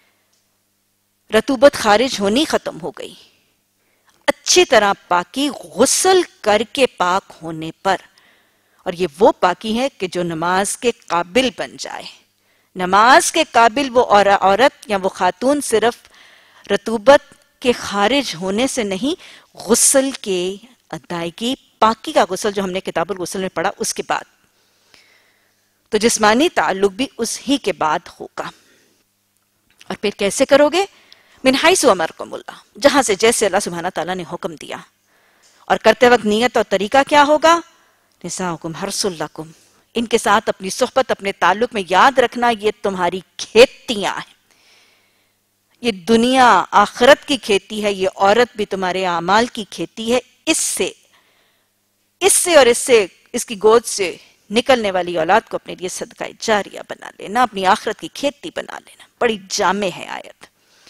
رطوبت خارج ہونی ختم ہو گئی، اچھی طرح پاکی غسل کر کے پاک ہونے پر. اور یہ وہ پاکی ہے کہ جو نماز کے قابل بن جائے. نماز کے قابل وہ عورت یا وہ خاتون صرف رطوبت کے خارج ہونے سے نہیں، غسل کے ادائیگی، پاکی کا غسل جو ہم نے کتاب الغسل میں پڑھا اس کے بعد. تو جسمانی تعلق بھی اس ہی کے بعد ہوگا. اور پھر کیسے کرو گے؟ من حیث امرکم اللہ، جہاں سے جیسے اللہ سبحانہ تعالیٰ نے حکم دیا. اور کرتے وقت نیت اور طریقہ کیا ہوگا؟ نساؤکم حرث لکم، ان کے ساتھ اپنی صحبت، اپنے تعلق میں یاد رکھنا یہ تمہاری کھیتیاں ہیں. یہ دنیا آخرت کی کھیتی ہے، یہ عورت بھی تمہارے اعمال کی کھیتی ہے. اس سے اور اس کی گود سے نکلنے والی اولاد کو اپنے لیے صدقہ جاریہ بنا لینا، اپنی آخرت کی کھیتی بنا لینا. بڑی جامع ہے آیت.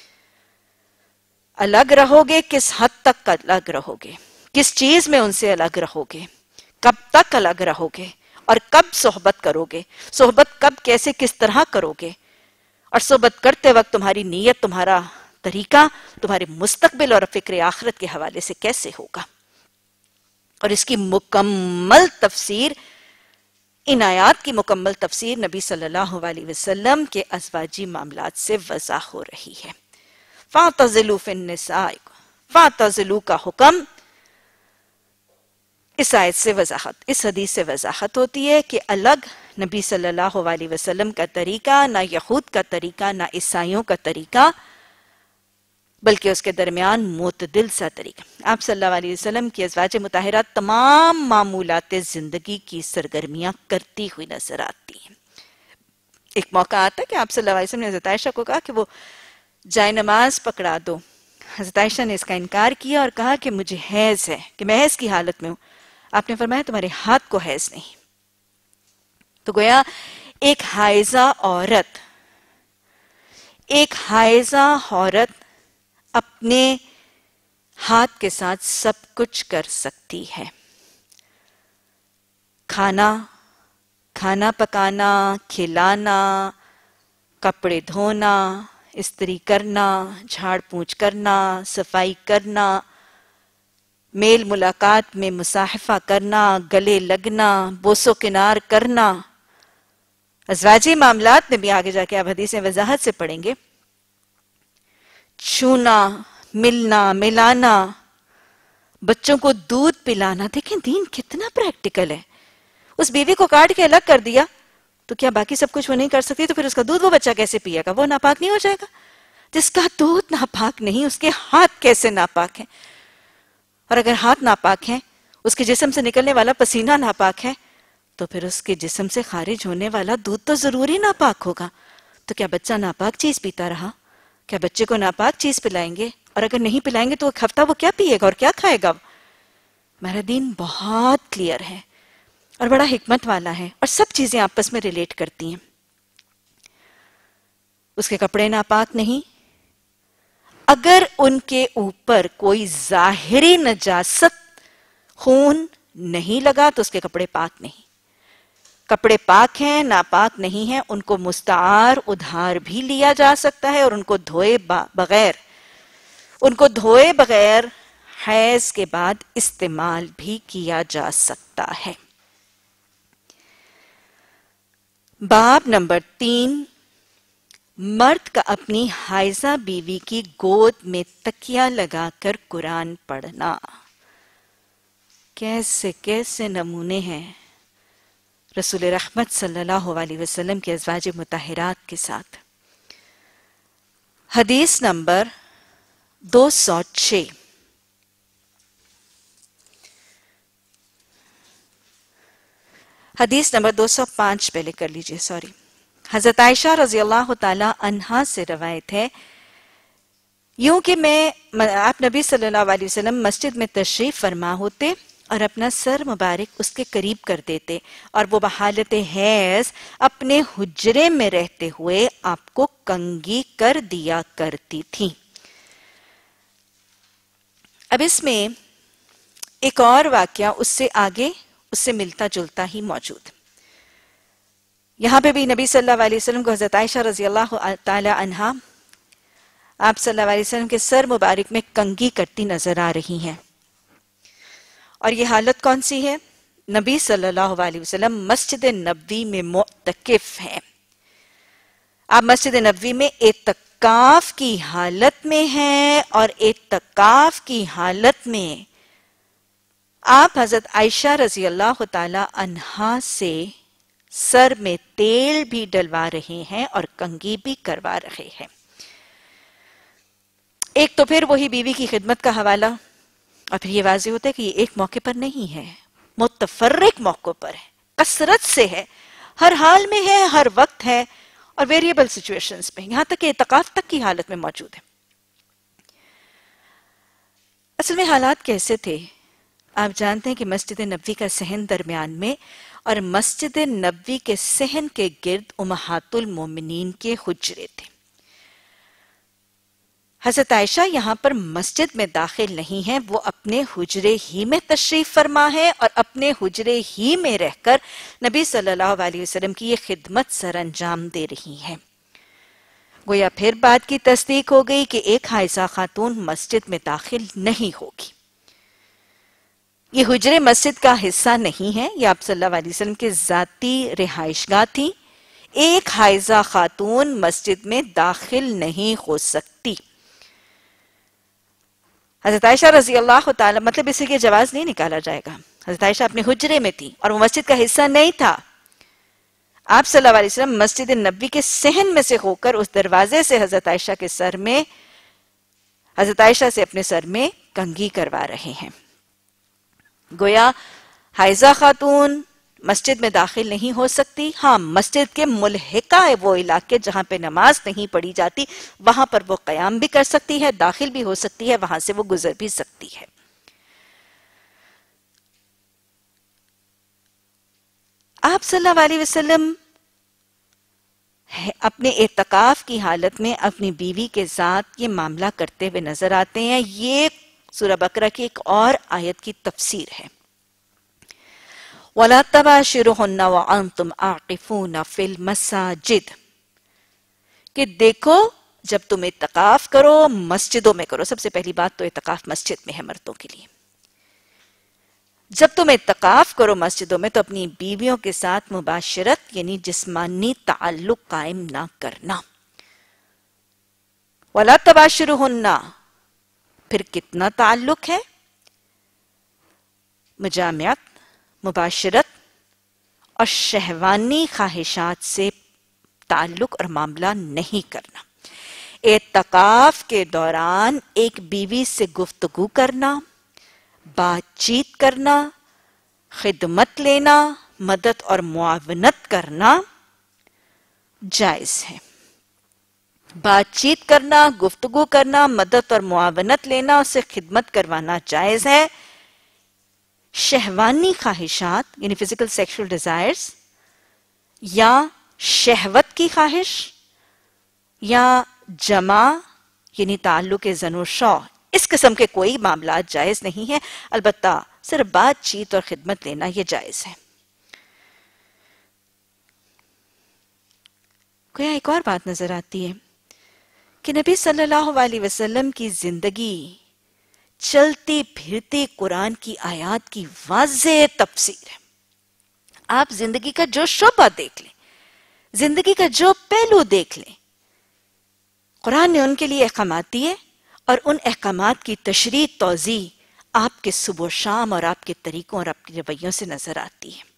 الگ رہو گے، کس حد تک الگ رہو گے؟ کس چیز میں ان سے الگ رہو گے؟ کب تک الگ رہو گے؟ اور کب صحبت کرو گے؟ صحبت کب، کیسے، کس طرح کرو گے؟ اور صحبت کرتے وقت تمہاری نیت، تمہارا طریقہ تمہارے مستقبل اور فکر آخرت کے حوالے سے کیسے ہوگا؟ اور اس کی مکمل تفسیر، ان آیات کی مکمل تفسیر نبی صلی اللہ علیہ وسلم کے ازواجی معاملات سے وضح ہو رہی ہے. فَاعْتَزِلُوا فِي النِّسَاءِ، فَاعْتَزِلُوا کا حکم اس آیت سے وضاحت، اس حدیث سے وضاحت ہوتی ہے کہ الگ نبی صلی اللہ علیہ وسلم کا طریقہ نہ یہود کا طریقہ، نہ عیسائیوں کا طریقہ، بلکہ اس کے درمیان معتدل سا طریقہ. آپ صلی اللہ علیہ وسلم کی ازواج مطہرات تمام معمولات زندگی کی سرگرمیاں کرتی ہوئی نظر آتی ہیں. ایک موقع آتا ہے کہ آپ صلی اللہ علیہ وسلم نے حضرت عائشہ کو کہا کہ وہ جائے نماز پکڑا دو. حضرت عائشہ نے اس کا انکار کیا اور کہا کہ مجھے حیض ہے، کہ میں حیض کی حالت میں ہوں. آپ نے فرمایا تمہارے ہاتھ کو حیض نہیں. تو گویا ایک حائضہ عورت اپنے ہاتھ کے ساتھ سب کچھ کر سکتی ہے. کھانا پکانا، کھلانا، کپڑے دھونا، استری کرنا، جھاڑ پونچھ کرنا، صفائی کرنا، میل ملاقات میں مصاحفہ کرنا، گلے لگنا، بوسو کنار کرنا، ازواجی معاملات میں بھی آگے جا کے آپ حدیثیں وضاحت سے پڑھیں گے، چھونا، ملنا، ملانا، بچوں کو دودھ پلانا. دیکھیں دین کتنا پریکٹیکل ہے. اس بیوی کو کاٹ کے الگ کر دیا تو کیا باقی سب کچھ وہ نہیں کر سکتی؟ تو پھر اس کا دودھ وہ بچہ کیسے پیے گا؟ وہ ناپاک نہیں ہو جائے گا؟ جس کا دودھ ناپاک نہیں، اس کے ہاتھ کیسے ناپاک ہیں؟ اور اگر ہاتھ ناپاک ہیں، اس کے جسم سے نکلنے والا پسینہ ناپاک ہے، تو پھر اس کے جسم سے خارج ہونے والا دودھ تو ضروری ناپاک ہوگا. تو کیا بچہ ناپاک چیز پیتا رہا؟ کیا بچے کو ناپاک چیز پلائیں گے؟ اور اگر نہیں پلائیں گے تو ایک ہفتہ وہ کیا پیے گا اور کیا کھائے گا؟ میرا دین بہت کلیئر ہے اور بڑا حکمت والا ہے، اور سب چیزیں آپس میں ریلیٹ کرتی ہیں. اس کے کپڑے ناپاک نہیں، اگر ان کے اوپر کوئی ظاہری نجاست، خون نہیں لگا تو اس کے کپڑے پاک نہیں. کپڑے پاک ہیں، ناپاک نہیں ہیں، ان کو مستعار ادھار بھی لیا جا سکتا ہے، اور ان کو دھوئے بغیر حیض کے بعد استعمال بھی کیا جا سکتا ہے. باب نمبر 3، مرد کا اپنی حائضہ بیوی کی گود میں تکیہ لگا کر قرآن پڑھنا. کیسے کیسے نمونے ہیں رسول رحمت صلی اللہ علیہ وسلم کے ازواج مطہرات کے ساتھ. حدیث نمبر 206. حدیث نمبر 205 پہلے کر لیجئے، سوری. حضرت عائشہ رضی اللہ تعالی عنہا سے روایت ہے، یوں کہ آپ نبی صلی اللہ علیہ وسلم مسجد میں تشریف فرما ہوتے اور اپنا سر مبارک اس کے قریب کر دیتے، اور وہ بحالت حیض اپنے حجرے میں رہتے ہوئے آپ کو کنگھی کر دیا کرتی تھی. اب اس میں ایک اور واقعہ اس سے آگے، اس سے ملتا جلتا ہی موجود. یہاں پہ بھی نبی صلی اللہ علیہ وسلم کو حضرت عائشہ رضی اللہ تعالی عنہا آپ صلی اللہ علیہ وسلم کے سر مبارک میں کنگھی کرتی نظر آ رہی ہیں. اور یہ حالت کون سی ہے؟ نبی صلی اللہ علیہ وسلم مسجد نبوی میں معتکف ہیں. آپ مسجد نبوی میں اعتکاف کی حالت میں ہیں، اور اعتکاف کی حالت میں آپ حضرت عائشہ رضی اللہ تعالی عنہا سے سر میں تیل بھی ڈلوا رہے ہیں اور کنگھی بھی کروا رہے ہیں. ایک تو پھر وہی بیوی کی خدمت کا حوالہ، اور پھر یہ واضح ہوتا ہے کہ یہ ایک موقع پر نہیں ہے، متفرق موقع پر ہے، کثرت سے ہے، ہر حال میں ہے، ہر وقت ہے، اور ویریبل سچویشنز میں، یہاں تک کہ اعتکاف تک کی حالت میں موجود ہے. اصل میں حالات کیسے تھے؟ آپ جانتے ہیں کہ مسجد نبوی کا صحن درمیان میں، اور مسجد نبوی کے صحن کے گرد امہات المومنین کے حجرے تھے. حضرت عائشہ یہاں پر مسجد میں داخل نہیں ہیں، وہ اپنے حجرے ہی میں تشریف فرما ہے، اور اپنے حجرے ہی میں رہ کر نبی صلی اللہ علیہ وسلم کی یہ خدمت سر انجام دے رہی ہیں. گویا پھر بات کی تصدیق ہو گئی کہ ایک حائضہ خاتون مسجد میں داخل نہیں ہوگی. یہ حجرے مسجد کا حصہ نہیں ہے، یہ آپ صلی اللہ علیہ وسلم کے ذاتی رہائش گاہ تھی. ایک حائضہ خاتون مسجد میں داخل نہیں ہو سکتی. حضرت عائشہ رضی اللہ تعالی، مطلب اسے یہ جواز نہیں نکالا جائے گا. حضرت عائشہ اپنے حجرے میں تھی اور وہ مسجد کا حصہ نہیں تھا. آپ صلی اللہ علیہ وسلم مسجد نبوی کے صحن میں سے ہو کر اس دروازے سے حضرت عائشہ سے اپنے سر میں کنگھی کروا رہے ہیں. گویا حائضہ خاتون مسجد میں داخل نہیں ہو سکتی. ہاں، مسجد کے ملحقہ ہے وہ علاقے جہاں پہ نماز نہیں پڑھی جاتی، وہاں پر وہ قیام بھی کر سکتی ہے، داخل بھی ہو سکتی ہے، وہاں سے وہ گزر بھی سکتی ہے. آپ صلی اللہ علیہ وسلم اپنے اعتکاف کی حالت میں اپنی بیوی کے ساتھ یہ معاملہ کرتے ہوئے نظر آتے ہیں. یہ سورہ بقرہ کی ایک اور آیت کی تفسیر ہے. وَلَا تَبَاشِرُهُنَّ وَأَنْتُمْ عَاقِفُونَ فِي الْمَسَاجِدِ، کہ دیکھو جب تم اعتکاف کرو مسجدوں میں کرو. سب سے پہلی بات تو اعتکاف مسجد میں ہے مردوں کے لیے. جب تم اعتکاف کرو مسجدوں میں تو اپنی بیویوں کے ساتھ مباشرت یعنی جسمانی تعلق قائم نہ کرنا. وَلَا تَبَاشِرُهُنَّ پھر کتنا تعلق ہے؟ مجامعت، مباشرت اور شہوانی خواہشات سے تعلق اور معاملہ نہیں کرنا. اعتکاف کے دوران ایک بیوی سے گفتگو کرنا، بات چیت کرنا، خدمت لینا، مدد اور معاونت کرنا جائز ہے. بات چیت کرنا، گفتگو کرنا، مدد اور معاونت لینا، اسے خدمت کروانا جائز ہے. شہوانی خواہشات یعنی فزیکل سیکشل ڈیزائرز یا شہوت کی خواہش یا جمع یعنی تعلق زن و شوہر، اس قسم کے کوئی معاملات جائز نہیں ہیں. البتہ صرف بات چیت اور خدمت لینا یہ جائز ہے. کوئی ایک اور بات نظر آتی ہے کہ نبی صلی اللہ علیہ وسلم کی زندگی چلتی پھرتی قرآن کی آیات کی واضح تفسیر ہے. آپ زندگی کا جو شعبہ دیکھ لیں، زندگی کا جو پہلو دیکھ لیں، قرآن نے ان کے لیے احکامات دیے اور ان احکامات کی تشریح توضیح آپ کے صبح و شام اور آپ کے طریقوں اور آپ کے رویوں سے نظر آتی ہے.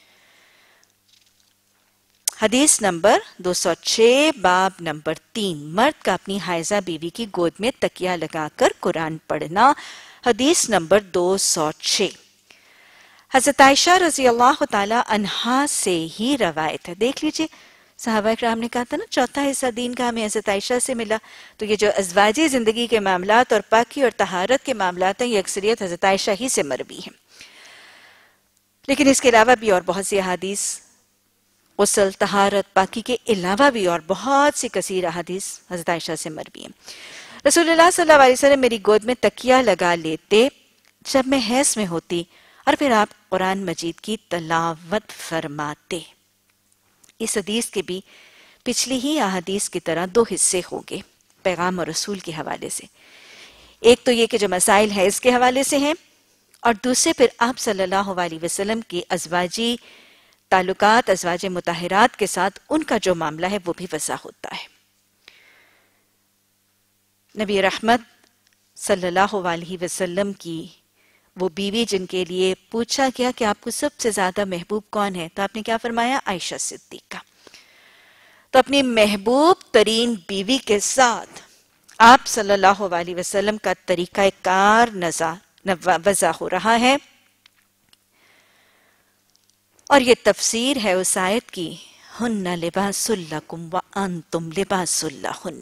حدیث نمبر 206 باب نمبر 3 مرد کا اپنی حائزہ بیوی کی گود میں تکیہ لگا کر قرآن پڑھنا. حدیث نمبر 206 حضرت عائشہ رضی اللہ تعالی عنہا سے ہی روایت ہے. دیکھ لیجئے صحابہ کرام نے کہا تھا نا چوتھا حصہ دین کا ہمیں حضرت عائشہ سے ملا، تو یہ جو ازواجی زندگی کے معاملات اور پاکی اور طہارت کے معاملات ہیں یہ اکثریت حضرت عائشہ ہی سے مروی ہیں. لیکن اس کے علاوہ بھی اور بہت سی احادیث غسل، طہارت، پاکی کے علاوہ بھی اور بہت سی کثیر احادیث حضرت عائشہ سے مروی ہیں. رسول اللہ صلی اللہ علیہ وسلم میری گود میں تکیہ لگا لیتے جب میں حیض میں ہوتی اور پھر آپ قرآن مجید کی تلاوت فرماتے. اس حدیث کے بھی پچھلی ہی احادیث کی طرح دو حصے ہوں گے پیغام اور رسول کے حوالے سے. ایک تو یہ کہ جو مسائل حیض کے حوالے سے ہیں، اور دوسرے پھر آپ صلی اللہ علیہ وسلم کی ازواجی تعلقات، ازواج مطہرات کے ساتھ ان کا جو معاملہ ہے وہ بھی وضع ہوتا ہے. نبی رحمت صلی اللہ علیہ وسلم کی وہ بیوی جن کے لیے پوچھا گیا کہ آپ کو سب سے زیادہ محبوب کون ہے، تو آپ نے کیا فرمایا؟ عائشہ صدیقہ. تو اپنی محبوب ترین بیوی کے ساتھ آپ صلی اللہ علیہ وسلم کا طریقہ کار وضع ہو رہا ہے، اور یہ تفسیر ہے اس آیت کی ہن لباس لکم وانتم لباس لہن،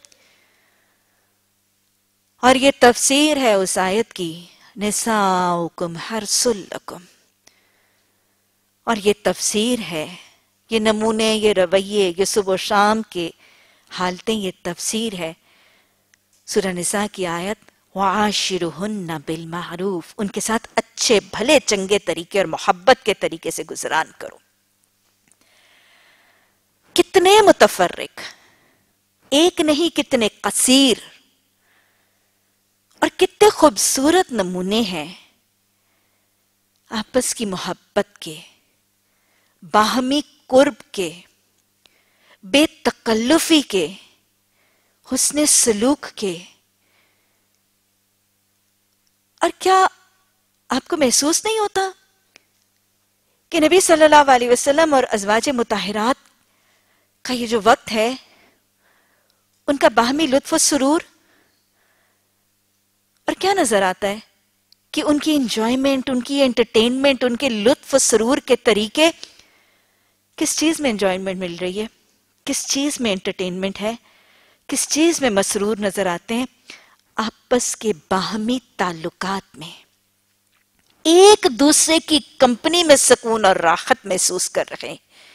اور یہ تفسیر ہے اس آیت کی نساؤکم حرث لکم، اور یہ تفسیر ہے، یہ نمونے، یہ رویے، یہ صبح و شام کے حالتیں، یہ تفسیر ہے سورہ نساء کی آیت وعاشرہن بالمعروف، ان کے ساتھ اچھے بھلے چنگے طریقے اور محبت کے طریقے سے گزران کرو. کتنے متفرق، ایک نہیں کتنے قصیر اور کتنے خوبصورت نمونے ہیں آپس کی محبت کے، باہمی قرب کے، بے تکلفی کے، حسن سلوک کے. اور کیا آپ کو محسوس نہیں ہوتا کہ نبی صلی اللہ علیہ وسلم اور ازواج مطہرات کا یہ جو وقت ہے ان کا باہمی لطف و سرور، اور کیا نظر آتا ہے کہ ان کی انجوائمنٹ، ان کی انٹرٹینمنٹ، ان کے لطف و سرور کے طریقے، کس چیز میں انجوائمنٹ مل رہی ہے، کس چیز میں انٹرٹینمنٹ ہے، کس چیز میں مسرور نظر آتے ہیں؟ آپس کے باہمی تعلقات میں، ایک دوسرے کی کمپنی میں سکون اور راحت محسوس کر رہے ہیں،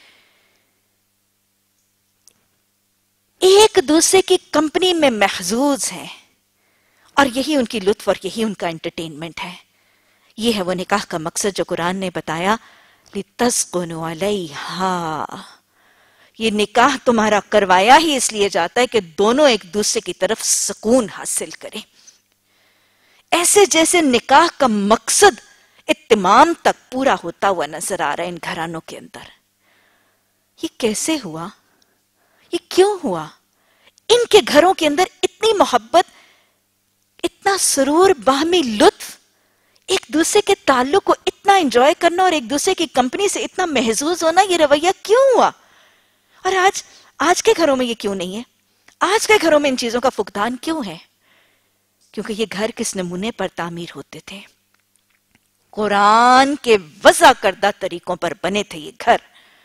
ایک دوسرے کی کمپنی میں محظوظ ہیں، اور یہی ان کی لطف اور یہی ان کا انٹرٹینمنٹ ہے. یہ ہے وہ نکاح کا مقصد جو قرآن نے بتایا لِتَسْقُنُوا عَلَيْهَا. یہ نکاح تمہارا کروایا ہی اس لیے جاتا ہے کہ دونوں ایک دوسرے کی طرف سکون حاصل کریں. ایسے جیسے نکاح کا مقصد इत्तिमाम तक पूरा होता हुआ नजर आ रहा है इन घरानों के अंदर। ये कैसे हुआ? ये क्यों हुआ? इनके घरों के अंदर इतनी मोहब्बत, इतना सुरूर, बाहमी लुत्फ, एक दूसरे के ताल्लुक को इतना एंजॉय करना और एक दूसरे की कंपनी से इतना महजूज होना, ये रवैया क्यों हुआ? और आज के घरों में ये क्यों नहीं है? आज के घरों में इन चीजों का फुकदान क्यों है? क्योंकि ये घर किस नमूने पर तामीर होते थे? कुरान के वज़ा करदा तरीकों पर बने थे ये घर।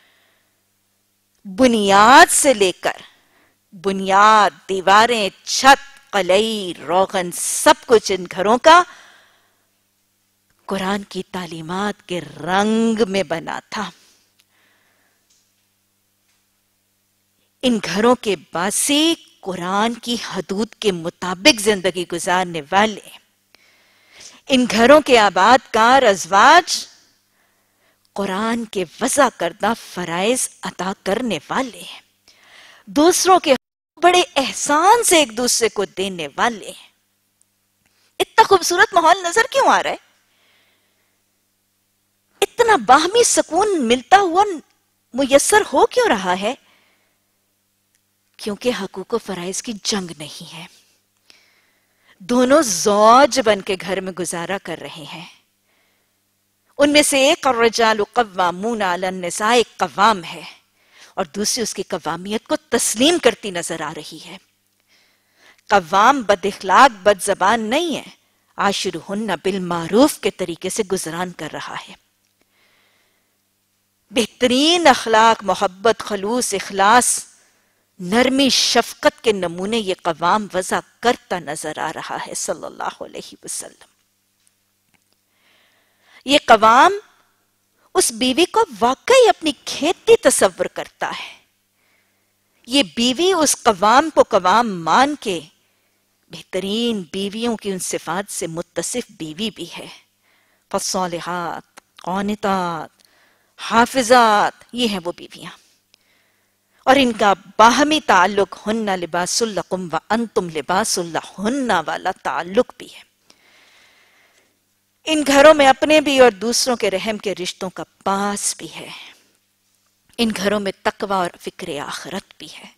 बुनियाद से लेकर, बुनियाद, दीवारें, छत, कलई, रोगन, सब कुछ इन घरों का कुरान की तालीमात के रंग में बना था। इन घरों के बासी कुरान की हदूद के मुताबिक जिंदगी गुजारने वाले, इन घरों के आबादकार अज़वाज कुरान के वज़ा करदा फराइज अदा करने वाले, दूसरों के बड़े एहसान से एक दूसरे को देने वाले। इतना खूबसूरत माहौल नजर क्यों आ रहा है? इतना बाहमी सुकून मिलता हुआ मुयस्सर हो क्यों रहा है? क्योंकि हकूक व फराइज की जंग नहीं है। दोनों ज़ौज बन के घर में गुजारा कर रहे हैं। उनमें से एक अर्रिजालु क़व्वामून अलन-निसा एक कव्वाम है और दूसरी उसकी कव्वामियत को तस्लीम करती नजर आ रही है। कव्वाम बद-इख़लाक़, बद-ज़बान नहीं है, आशिरुहुन्ना बिल मारूफ के तरीके से गुजरान कर रहा है। बेहतरीन अखलाक, मोहब्बत, खलूस, इखलास, नरमी, शफकत के नमूने ये कवाम वज़ा करता नजर आ रहा है सल्लल्लाहु अलैहि वसल्लम। ये कवाम उस बीवी को वाकई अपनी खेती तस्वर करता है। ये बीवी उस कवाम को कवाम मान के बेहतरीन बीवियों की उन सिफात से मुत्तसिफ बीवी भी है। फस्सालिहात, क़ानितात, हाफिजात, ये हैं वो बीवियां। और इनका बाहमी ताल्लुक हुन्ना लिबासुल लकुम व अंतुम लिबासुल लहुन्ना वाला ताल्लुक भी है। इन घरों में अपने भी और दूसरों के रहम के रिश्तों का पास भी है। इन घरों में तकवा और फिक्र आखिरत भी है।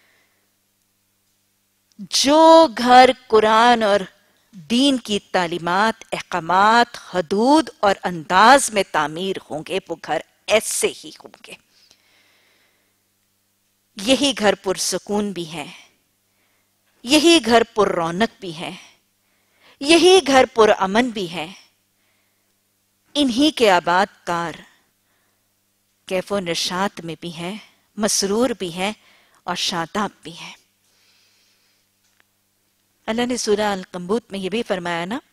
जो घर कुरान और दीन की तालीमात, अहकामात, हदूद और अंदाज में तामीर होंगे, वो घर ऐसे ही होंगे। यही घर पुरसकून भी है, यही घर पुर रौनक भी है, यही घर पुर अमन भी है। इन्हीं के आबादकार कैफो निशात में भी है, मसरूर भी है और शादाब भी है। अल्लाह ने सूरह अल-कबूत में यह भी फरमाया ना,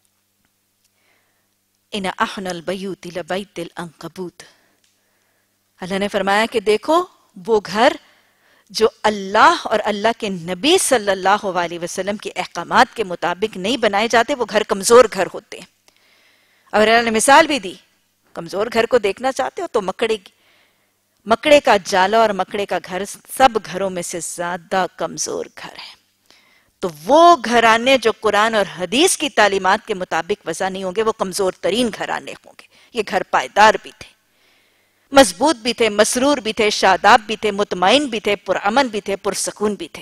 इन अहनल बयूति लबैतिल अनकबूत। अल्लाह ने फरमाया कि देखो वो घर जो अल्लाह और अल्लाह के नबी सल्लल्लाहु अलैहि वसल्लम के अहकामात के मुताबिक नहीं बनाए जाते, वो घर कमजोर घर होते हैं। और अल्लाह ने मिसाल भी दी, कमजोर घर को देखना चाहते हो तो मकड़े का जाला और मकड़े का घर सब घरों में से ज्यादा कमजोर घर है। तो वो घराने जो कुरान और हदीस की तालीमात के मुताबिक वज़ा नहीं होंगे, वो कमजोर तरीन घराने होंगे। ये घर पायदार भी थे, मजबूत भी थे, मसरूर भी थे, शादाब भी थे, मुतमईन भी थे, पुरअमन भी थे, पुरसकून भी थे।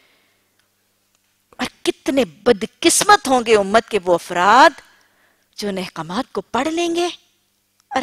और कितने बदकिस्मत होंगे उम्मत के वो अफराद जो उन अहकामात को पढ़ लेंगे और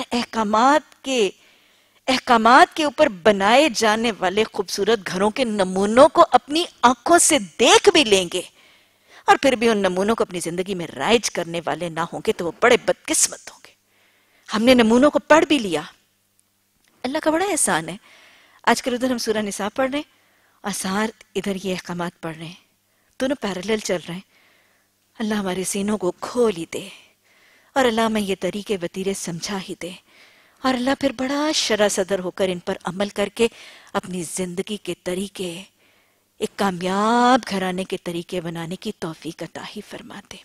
अहकामात के ऊपर बनाए जाने वाले खूबसूरत घरों के नमूनों को अपनी आंखों से देख भी लेंगे और फिर भी उन नमूनों को अपनी जिंदगी में राइज करने वाले ना होंगे, तो वो बड़े बदकिस्मत होंगे। हमने नमूनों को पढ़ भी लिया, अल्लाह का बड़ा एहसान है। आजकल उधर हम सूरह निसा पढ़ रहे हैं और साथ इधर ये अहकामात पढ़ रहे हैं, दोनों पैरेलल चल रहे हैं। अल्लाह हमारे सीनों को खोल ही दे और अल्लाह में ये तरीके वतीरे समझा ही दे और अल्लाह फिर बड़ा शरा सदर होकर इन पर अमल करके अपनी जिंदगी के तरीके एक कामयाब घराने के तरीके बनाने की तौफीक अता ही फरमा दे।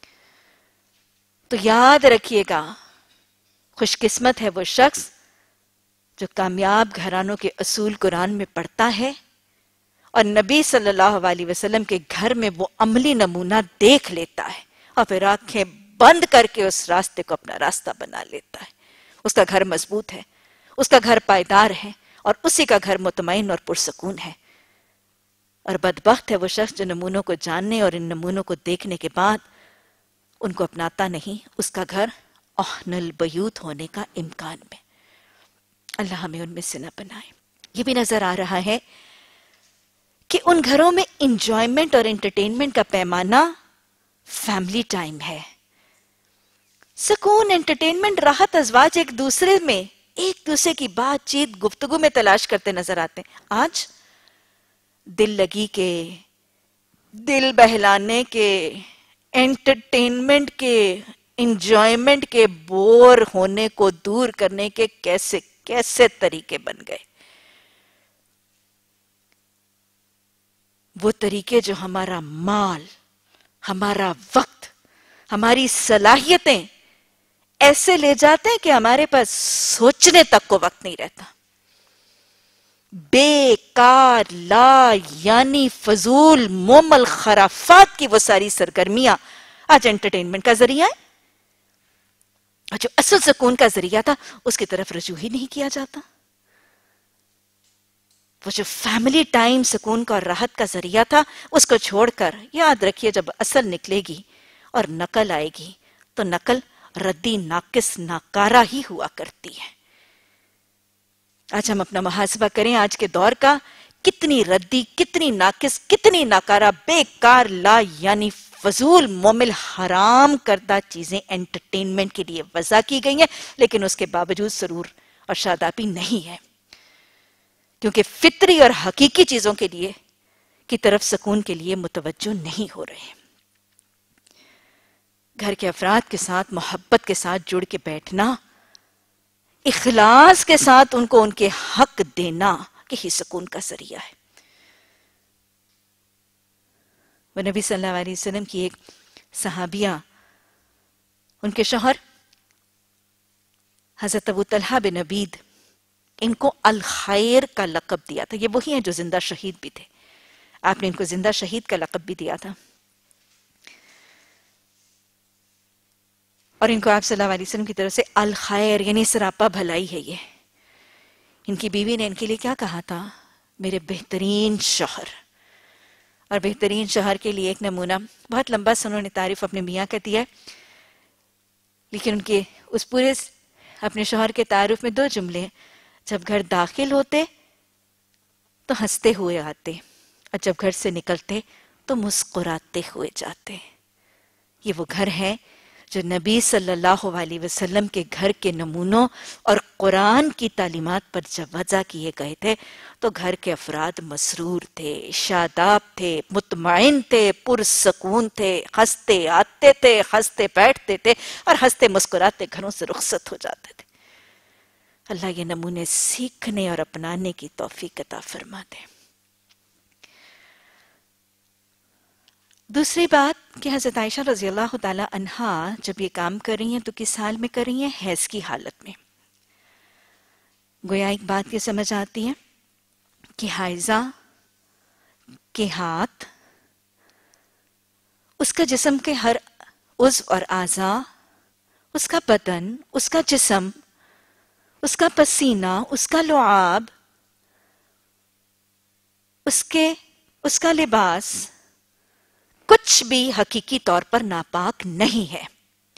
तो याद रखिएगा, खुशकिस्मत है वो शख्स जो कामयाब घरानों के असूल कुरान में पढ़ता है और नबी सल्लल्लाहु अलैहि वसल्लम के घर में वो अमली नमूना देख लेता है और फिर आंखें بند کر کے اس راستے کو اپنا راستہ بنا لیتا ہے. اس کا گھر مضبوط ہے, اس کا گھر پائیدار ہے, اور اسی کا گھر مطمئن اور پرسکون ہے. اور بدبخت ہے وہ شخص جو نمونوں کو جاننے اور ان نمونوں کو دیکھنے کے بعد ان کو اپناتا نہیں, اس کا گھر احن البیوت ہونے کا امکان میں. اللہ ہمیں ان میں سے نہ بنائے. یہ بھی نظر آ رہا ہے کہ ان گھروں میں انجوائمنٹ اور انٹرٹینمنٹ کا پیمانہ فیملی ٹائم ہے. سکون, انٹرٹینمنٹ, راحت ازواج ایک دوسرے کی بات چیت گفتگو میں تلاش کرتے نظر آتے ہیں. آج دل لگی کے, دل بہلانے کے, انٹرٹینمنٹ کے, انجوائمنٹ کے بور ہونے کو دور کرنے کے کیسے کیسے طریقے بن گئے. وہ طریقے جو ہمارا مال, ہمارا وقت, ہماری صلاحیتیں ایسے لے جاتے ہیں کہ ہمارے پاس سوچنے تک کو وقت نہیں رہتا. بیکار, لا یعنی فضول, مومل خرافات کی وہ ساری سرگرمیاں آج انٹرٹینمنٹ کا ذریعہ ہے, اور جو اصل سکون کا ذریعہ تھا اس کی طرف رجوع ہی نہیں کیا جاتا. وہ جو فیملی ٹائم سکون کا اور راحت کا ذریعہ تھا اس کو چھوڑ کر, یاد رکھیے جب اصل نکلے گی اور نقل آئے گی تو نقل ردی, ناقص, ناکارہ ہی ہوا کرتی ہے. آج ہم اپنا محاسبہ کریں آج کے دور کا, کتنی ردی, کتنی ناقص, کتنی ناکارہ, بیکار, لا یعنی فضول, مومل, حرام کردہ چیزیں انٹرٹینمنٹ کے لیے وضع کی گئی ہیں, لیکن اس کے باوجود سرور اور شادابی نہیں ہے, کیونکہ فطری اور حقیقی چیزوں کے لیے کی طرف سکون کے لیے متوجہ نہیں ہو رہے. گھر کے افراد کے ساتھ محبت کے ساتھ جڑ کے بیٹھنا, اخلاص کے ساتھ ان کو ان کے حق دینا, یہی سکون کا ذریعہ ہے. وہ نبی صلی اللہ علیہ وسلم کی ایک صحابیہ, ان کے شوہر حضرت ابو طلحہ بن عبید, ان کو الخیر کا لقب دیا تھا. یہ وہی ہیں جو زندہ شہید بھی تھے, آپ نے ان کو زندہ شہید کا لقب بھی دیا تھا. اور ان کو آپ صلی اللہ علیہ وسلم کی طرف سے الخیر یعنی سراپا بھلائی ہے. یہ ان کی بیوی نے ان کے لیے کیا کہا تھا, میرے بہترین شوہر. اور بہترین شوہر کے لیے ایک نمونہ, بہت لمبا سا انہوں نے تعریف اپنے میاں کا دیا ہے, لیکن ان کے اس پورے اپنے شوہر کے تعارف میں 2 جملے ہیں. جب گھر داخل ہوتے تو ہنستے ہوئے آتے, اور جب گھر سے نکلتے تو مسکراتے ہوئے جاتے. یہ وہ گھر ہے جو نبی صلی اللہ علیہ وسلم کے گھر کے نمونوں اور قرآن کی تعلیمات پر جب وضع کیے گئے تھے تو گھر کے افراد مسرور تھے, شاداب تھے, مطمئن تھے, پرسکون تھے, ہنستے آتے تھے, ہنستے بیٹھتے تھے, اور ہنستے مسکراتے گھروں سے رخصت ہو جاتے تھے. اللہ یہ نمونے سیکھنے اور اپنانے کی توفیق عطا فرما دے. دوسری بات کہ حضرت عائشہ رضی اللہ تعالی عنہا جب یہ کام کر رہی ہیں تو کس حال میں کر رہی ہیں, حیض کی حالت میں. گویا ایک بات یہ سمجھ آتی ہے کہ حائضہ کے ہاتھ, اس کا جسم کے ہر عضو اور اعضاء, اس کا بدن, اس کا جسم, اس کا پسینہ, اس کا لعاب, اس کا لباس, کچھ بھی حقیقی طور پر ناپاک نہیں ہے,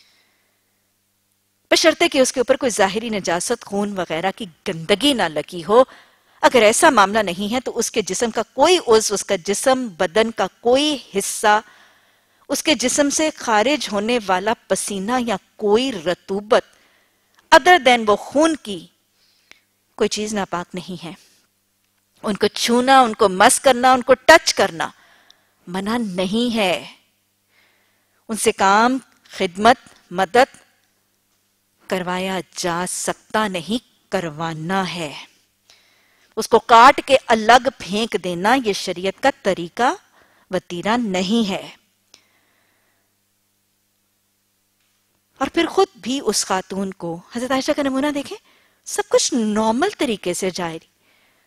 بشرطے کہ اس کے اوپر کوئی ظاہری نجاست, خون وغیرہ کی گندگی نہ لگی ہو. اگر ایسا معاملہ نہیں ہے تو اس کے جسم کا کوئی عضو, اس کا جسم بدن کا کوئی حصہ, اس کے جسم سے خارج ہونے والا پسینہ یا کوئی رطوبت ادر دین وہ خون کی کوئی چیز ناپاک نہیں ہے. ان کو چھونا, ان کو مس کرنا, ان کو ٹچ کرنا منع نہیں ہے. ان سے کام, خدمت, مدد کروایا جا سکتا نہیں, کروانا ہے. اس کو کاٹ کے الگ پھینک دینا یہ شریعت کا طریقہ وتیرہ نہیں ہے. اور پھر خود بھی اس خاتون کو, حضرت عائشہ کا نمونہ دیکھیں, سب کچھ نارمل طریقے سے جاری,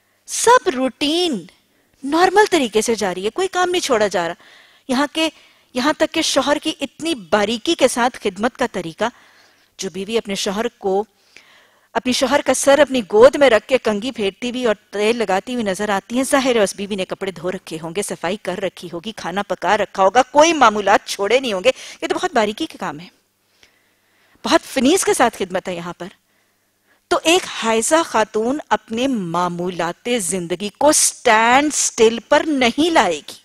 سب روٹین نارمل طریقے سے جاری ہے, کوئی کام نہیں چھوڑا جا رہا. یہاں تک کہ شوہر کی اتنی باریکی کے ساتھ خدمت کا طریقہ. جو بیوی اپنے شوہر کا سر اپنی گود میں رکھ کے کنگھی پھیرتی ہوئی اور تیل لگاتی ہوئی نظر آتی ہیں، ظاہر ہے اس بیوی نے کپڑے دھو رکھے ہوں گے، صفائی کر رکھی ہوگی، کھانا پکا رکھا ہوگا، کوئی معمولات چھوڑے نہیں ہوں گے. یہ تو بہت باریکی کے کام ہے، بہت فنیس کے ساتھ خدمت ہے یہاں پر. تو ایک حائضہ خاتون اپنے معمولات زندگی کو سٹینڈ سٹل پر نہیں لائے گی،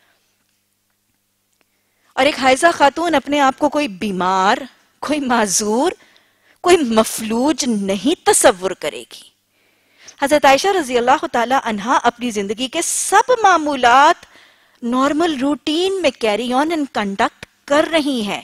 اور ایک حائضہ خاتون اپنے آپ کو کوئی بیمار، کوئی معذور، کوئی مفلوج نہیں تصور کرے گی. حضرت عائشہ رضی اللہ تعالی عنہا اپنی زندگی کے سب معمولات نارمل روٹین میں کیری آن اینڈ کنڈکٹ کر رہی ہیں.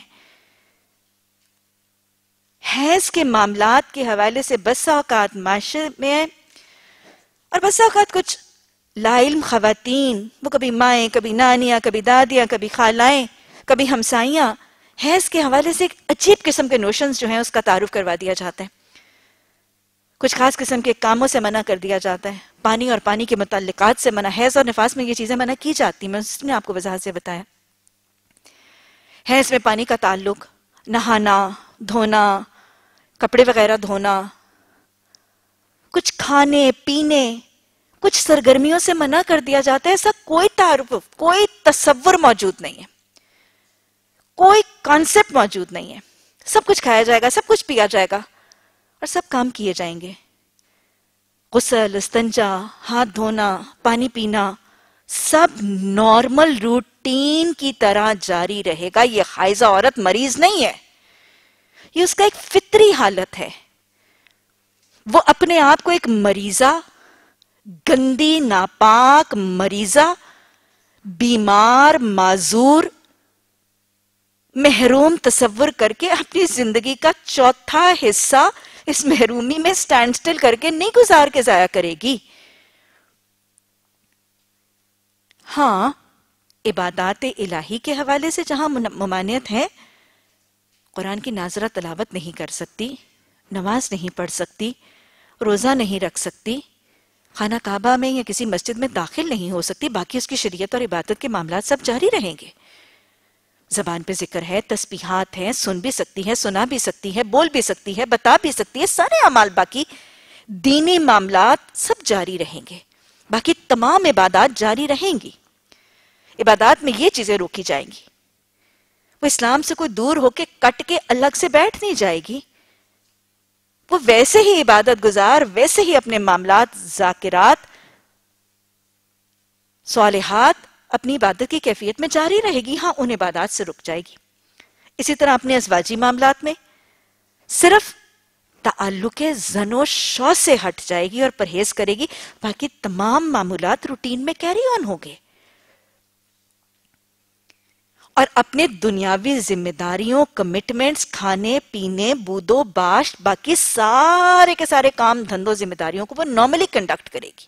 حیض کے معاملات کے حوالے سے بسا اوقات معاشرے میں اور بسا اوقات کچھ لا علم خواتین، وہ کبھی مائیں، کبھی نانیاں، کبھی دادیاں، کبھی خالائیں، کبھی ہمسائیاں، حیض کے حوالے سے ایک عجیب قسم کے نوشنز جو ہیں اس کا تعارف کروا دیا جاتا ہے. کچھ خاص قسم کے کاموں سے منع کر دیا جاتا ہے، پانی اور پانی کے متعلقات سے منع. حیض اور نفاس میں یہ چیزیں منع کی جاتی ہیں، میں اس نے آپ کو وضاحت سے بتایا. حیض میں پانی کا تعلق نہانا، دھونا، کپڑے وغیرہ دھونا، کچھ کھانے پینے، کچھ سرگرمیوں سے منع کر دیا جاتا ہے. ایسا کوئی تعارف، کوئی تصور موجود نہیں ہے، کوئی کانسیپٹ موجود نہیں ہے. سب کچھ کھایا جائے گا، سب کچھ پیا جائے گا اور سب کام کیے جائیں گے. غسل، استنجا، ہاتھ دھونا، پانی پینا، سب نارمل روٹین کی طرح جاری رہے گا. یہ حائضہ عورت مریض نہیں ہے، یہ اس کا ایک فطری حالت ہے. وہ اپنے آپ کو ایک مریضہ، گندی، ناپاک مریضہ، بیمار، معذور، محروم تصور کر کے اپنی زندگی کا چوتھا حصہ اس محرومی میں سٹینڈ سٹل کر کے نہیں گزار کے ضائع کرے گی. ہاں، عبادات الہی کے حوالے سے جہاں ممانعت ہے، قرآن کی ناظرہ تلاوت نہیں کر سکتی، نماز نہیں پڑھ سکتی، روزہ نہیں رکھ سکتی، خانہ کعبہ میں یا کسی مسجد میں داخل نہیں ہو سکتی. باقی اس کی شریعت اور عبادت کے معاملات سب جاری رہیں گے. زبان پہ ذکر ہے، تسبیحات ہیں، سن بھی سکتی ہے، سنا بھی سکتی ہے، بول بھی سکتی ہے، بتا بھی سکتی ہے. سارے اعمال، باقی دینی معاملات سب جاری رہیں گے. باقی تمام عبادات جاری رہیں گی. عبادات میں یہ چیزیں روکی جائیں گی. وہ اسلام سے کوئی دور ہو کے کٹ کے الگ سے بیٹھ نہیں جائے گی. وہ ویسے ہی عبادت گزار، ویسے ہی اپنے معاملات، ذاکرات، صالحات اپنی عبادت کی کیفیت میں جاری رہے گی. ہاں، ان عبادات سے رک جائے گی. اسی طرح اپنے ازواجی معاملات میں صرف تعلق زن و شو سے ہٹ جائے گی اور پرہیز کرے گی. باقی تمام معمولات روٹین میں کیری آن ہوں گے. اور اپنے دنیاوی ذمہ داریوں، کمٹمنٹس، کھانے پینے، بود و باشت، باقی سارے کے سارے کام دھندوں، ذمہ داریوں کو وہ نارملی کنڈکٹ کرے گی.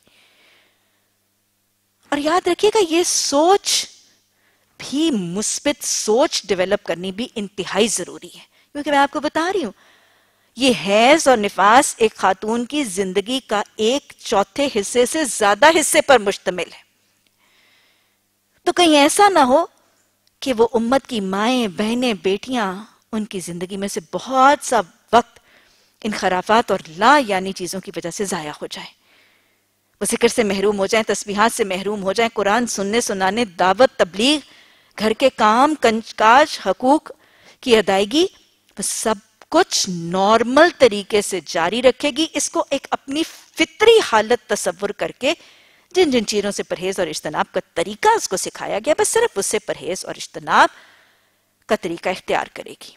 اور یاد رکھیے گا، یہ سوچ بھی، مثبت سوچ ڈیولپ کرنی بھی انتہائی ضروری ہے. کیونکہ میں آپ کو بتا رہی ہوں، یہ حیض اور نفاس ایک خاتون کی زندگی کا 1/4 حصے سے زیادہ حصے پر مشتمل ہے. تو کہیں ایسا نہ ہو کہ وہ امت کی مائیں، بہنیں، بیٹیاں، ان کی زندگی میں سے بہت سا وقت ان خرافات اور لا یعنی چیزوں کی وجہ سے ضائع ہو جائے. وہ ذکر سے محروم ہو جائیں، تسبیحات سے محروم ہو جائیں، قرآن سننے سنانے، دعوت، تبلیغ، گھر کے کام کاج، حقوق کی ادائیگی، وہ سب کچھ نارمل طریقے سے جاری رکھے گی. اس کو ایک اپنی فطری حالت تصور کر کے جن جن چیزوں سے پرہیز اور اجتناب کا طریقہ اس کو سکھایا گیا، بس صرف اس سے پرہیز اور اجتناب کا طریقہ اختیار کرے گی.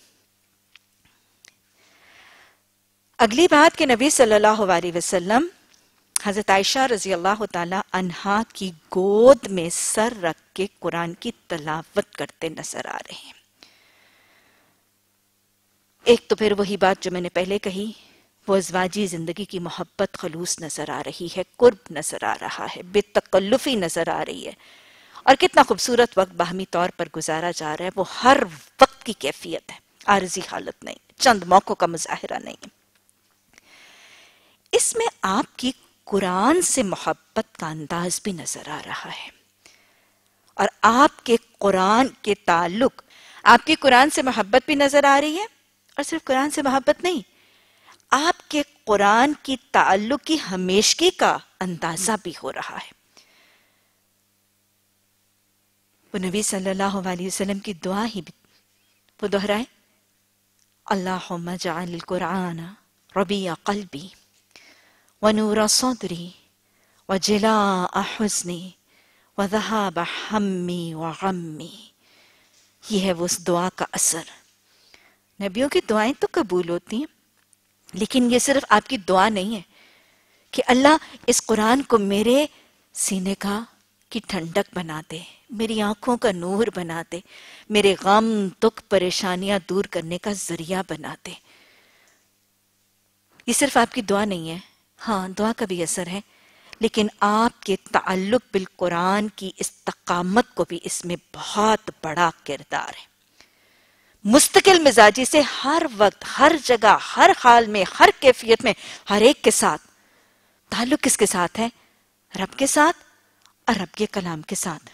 اگلی بات کہ نبی صلی اللہ علیہ وسلم حضرت عائشہ رضی اللہ تعالی عنہا کی گود میں سر رکھ کے قرآن کی تلاوت کرتے نظر آ رہے ہیں. ایک تو پھر وہی بات جو میں نے پہلے کہی، وہ ازواجی زندگی کی محبت خلوص نظر آ رہی ہے، قرب نظر آ رہا ہے، بے تکلفی نظر آ رہی ہے، اور کتنا خوبصورت وقت باہمی طور پر گزارا جا رہا ہے. وہ ہر وقت کی کیفیت ہے، عارضی حالت نہیں، چند موقعوں کا مظاہرہ نہیں. اس میں آپ کی قرآن سے محبت کا انداز بھی نظر آ رہا ہے، اور آپ کے قرآن کے تعلق، آپ کی قرآن سے محبت بھی نظر آ رہی ہے، اور صرف قرآن سے محبت نہیں، آپ کے قرآن کی تعلق کی ہمیشگی کا اندازہ بھی ہو رہا ہے۔ وہ نبی صلی اللہ علیہ وسلم کی دعا ہی وہ دہرائے، اللہم اجعل القرآن ربیع قلبی ونور صدری وجلاء حزنی وذہاب ہمی وغمی۔ یہ ہے وہ اس دعا کا اثر۔ نبیوں کی دعائیں تو قبول ہوتی ہیں، لیکن یہ صرف آپ کی دعا نہیں ہے کہ اللہ اس قرآن کو میرے سینے کی ٹھنڈک بنا دے، میری آنکھوں کا نور بنا دے، میرے غم دکھ پریشانیاں دور کرنے کا ذریعہ بنا دے۔ یہ صرف آپ کی دعا نہیں ہے، ہاں دعا کا بھی اثر ہے، لیکن آپ کے تعلق بالقرآن کی استقامت کو بھی اس میں بہت بڑا کردار ہے۔ مستقل مزاجی سے ہر وقت، ہر جگہ، ہر حال میں، ہر کیفیت میں، ہر ایک کے ساتھ تعلق کس کے ساتھ ہے؟ رب کے ساتھ اور رب کے کلام کے ساتھ۔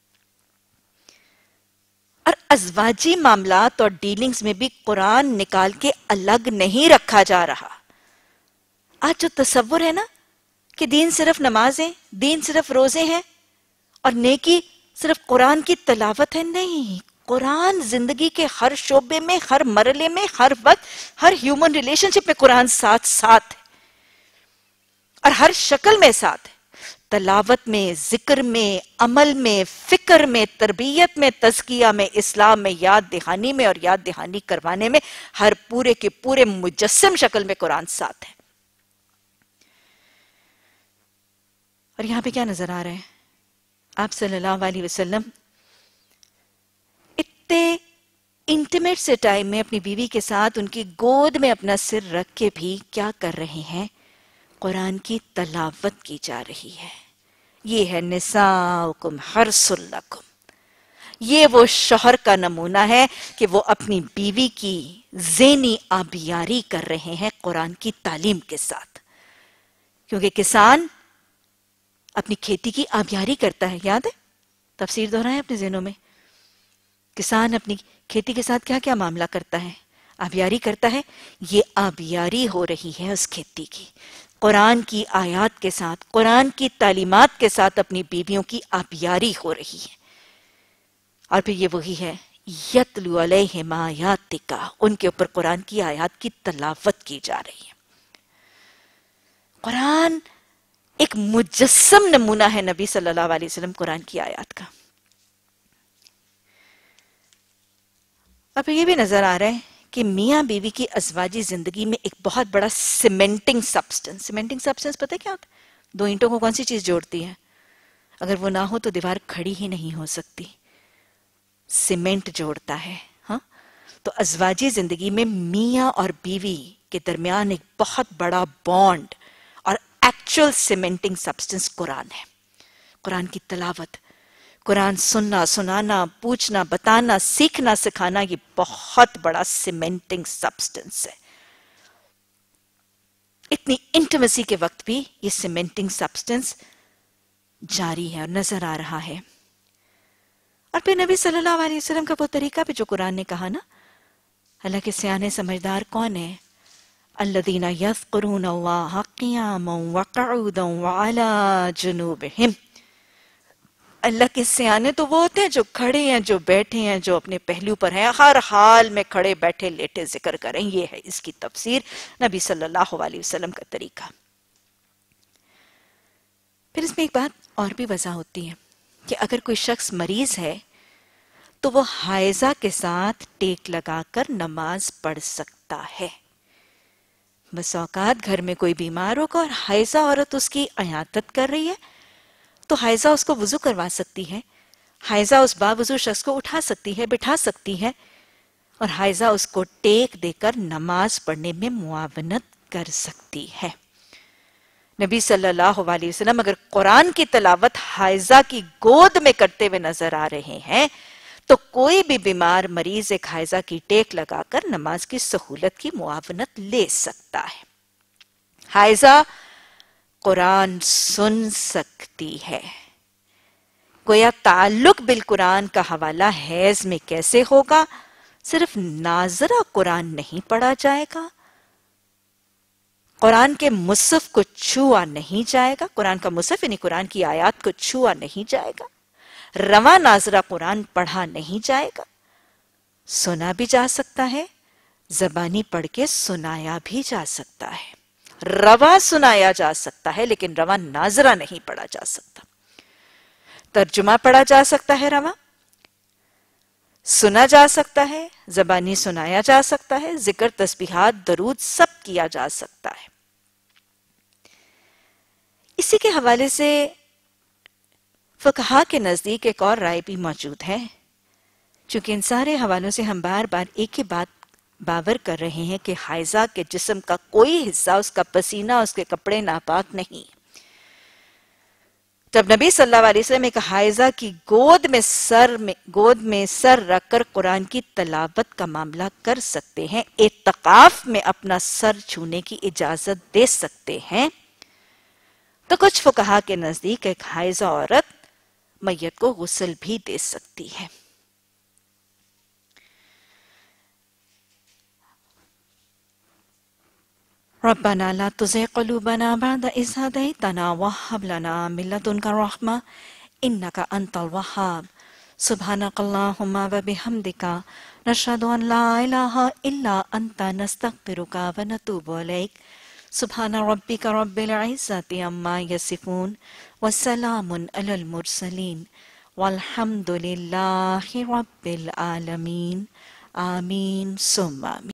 اور ازواجی معاملات اور ڈیلنگز میں بھی قرآن نکال کے الگ نہیں رکھا جا رہا۔ آج جو تصور ہے نا کہ دین صرف نمازیں، دین صرف روزے ہیں اور نیکی صرف قرآن کی تلاوت ہے، نہیں، قرآن زندگی کے ہر شعبے میں، ہر مرحلے میں، ہر وقت، ہر ہیومن ریلیشن شپ میں قرآن ساتھ ساتھ ہے، اور ہر شکل میں ساتھ ہے، تلاوت میں، ذکر میں، عمل میں، فکر میں، تربیت میں، تزکیہ میں، اسلام میں، یاد دہانی میں اور یاد دہانی کروانے میں، ہر پورے کے پورے مجسم شکل میں قرآن ساتھ ہے۔ اور یہاں پہ کیا نظر آ رہا ہے؟ آپ صلی اللہ علیہ وسلم اتنے انٹیمیٹ سے ٹائم میں اپنی بیوی کے ساتھ ان کی گود میں اپنا سر رکھ کے بھی کیا کر رہے ہیں؟ قرآن کی تلاوت کی جا رہی ہے۔ یہ ہے نساؤکم حرث لکم۔ یہ وہ شوہر کا نمونہ ہے کہ وہ اپنی بیوی کی ذہنی آبیاری کر رہے ہیں قرآن کی تعلیم کے ساتھ، کیونکہ کسان اپنی کھیتی کی آبیاری کرتا ہے، یاد ہے؟ تفسیر دہرائیں اپنے ذہنوں میں۔ کسان اپنی کھیتی کے ساتھ کیا کیا معاملہ کرتا ہے؟ آبیاری کرتا ہے۔ یہ آبیاری ہو رہی ہے اس کھیتی کی، قرآن کی آیات کے ساتھ، قرآن کی تعلیمات کے ساتھ اپنی بیویوں کی آبیاری ہو رہی ہے۔ اور پھر یہ وہی ہے، یتلو علیہم آیاتک، ان کے اوپر قرآن کی آیات کی تلاوت کی جا رہی ہے۔ قرآن ایک مجسم نمونہ ہے نبی صلی اللہ علیہ وسلم قرآن کی آیات کا۔ اور پھر یہ بھی نظر آ رہا ہے کہ میاں بیوی کی ازواجی زندگی میں ایک بہت بڑا سیمنٹنگ سبسٹنس پتہ کیا ہوتا ہے؟ دو اینٹوں کو کون سی چیز جوڑتی ہے؟ اگر وہ نہ ہو تو دیوار کھڑی ہی نہیں ہو سکتی۔ سیمنٹ جوڑتا ہے، ہاں؟ تو ازواجی زندگی میں میاں اور بیوی کے درمیان ایک بہت بڑا بانڈ اور ایکچوئل سیمنٹنگ سبسٹنس قرآن ہے۔ قرآن کی تلاوت، قرآن سننا، سنانا، پوچھنا، بتانا، سیکھنا، سکھانا، یہ بہت بڑا سیمنٹنگ سبسٹنس ہے۔ اتنی انٹیمیسی کے وقت بھی یہ سیمنٹنگ سبسٹنس جاری ہے اور نظر آ رہا ہے۔ اور پھر نبی صلی اللہ علیہ وسلم کا وہ طریقہ بھی جو قرآن نے کہا نا، اللہ کے سیانے سمجھدار کون ہے؟ الذین یذکرون اللہ قیاما وقعودا وعلی جنوبہم۔ اللہ کے سیانے تو وہ ہوتے ہیں جو کھڑے ہیں، جو بیٹھے ہیں، جو اپنے پہلو پر ہیں، ہر حال میں کھڑے بیٹھے لیٹے ذکر کریں۔ یہ ہے اس کی تفسیر، نبی صلی اللہ علیہ وسلم کا طریقہ۔ پھر اس میں ایک بات اور بھی وضع ہوتی ہے کہ اگر کوئی شخص مریض ہے تو وہ حائضہ کے ساتھ ٹیک لگا کر نماز پڑھ سکتا ہے۔ بس اوقات گھر میں کوئی بیمار ہوگا اور حائضہ عورت اس کی عیادت کر رہی ہے تو حائضہ اس کو وضو کروا سکتی ہے، حائضہ اس باوضو شخص کو اٹھا سکتی ہے، بٹھا سکتی ہے، اور حائضہ اس کو ٹیک دے کر نماز پڑھنے میں معاونت کر سکتی ہے۔ نبی صلی اللہ علیہ وسلم اگر قرآن کی تلاوت حائضہ کی گود میں کرتے ہوئے نظر آ رہے ہیں تو کوئی بھی بیمار مریض ایک حائضہ کی ٹیک لگا کر نماز کی سہولت کی معاونت لے سکتا ہے۔ حائضہ قرآن سن سکتی ہے، گویا تعلق بالقرآن کا حوالہ حیض میں کیسے ہوگا؟ صرف ناظرہ قرآن نہیں پڑھا جائے گا، قرآن کے مصحف کو چھوا نہیں جائے گا، قرآن کا مصحف یعنی قرآن کی آیات کو چھوا نہیں جائے گا، رواں ناظرہ قرآن پڑھا نہیں جائے گا، سنا بھی جا سکتا ہے، زبانی پڑھ کے سنایا بھی جا سکتا ہے، رواں سنایا جا سکتا ہے لیکن رواں ناظرہ نہیں پڑھا جا سکتا، ترجمہ پڑھا جا سکتا ہے، رواں سنا جا سکتا ہے، زبانی سنایا جا سکتا ہے، ذکر تسبیحات درود سب کیا جا سکتا ہے۔ اسی کے حوالے سے فقہا کے نزدیک ایک اور رائے بھی موجود ہے، چونکہ ان سارے حوالوں سے ہم بار بار ایک ہی بات باور کر رہے ہیں کہ حائضہ کے جسم کا کوئی حصہ، اس کا پسینہ، اس کے کپڑے ناپاک نہیں۔ جب نبی صلی اللہ علیہ وسلم ایک حائضہ کی گود میں سر رکھ کر قرآن کی تلاوت کا معاملہ کر سکتے ہیں، اعتکاف میں اپنا سر چھونے کی اجازت دے سکتے ہیں، تو کچھ فقہا کے نزدیک ایک حائضہ عورت میت کو غسل بھی دے سکتی ہے۔ ربنا لا تزغ قلوبنا بعد إذ هديتنا وهب لنا من لدنك رحمة إنك أنت الوهاب سبحانك اللهم وبحمدك نشهد أن لا إله إلا أنت نستغفرك ونتوب إليك سبحان ربك رب العزة عما يصفون وسلام على المرسلين والحمد لله رب العالمين آمين ثم آمين۔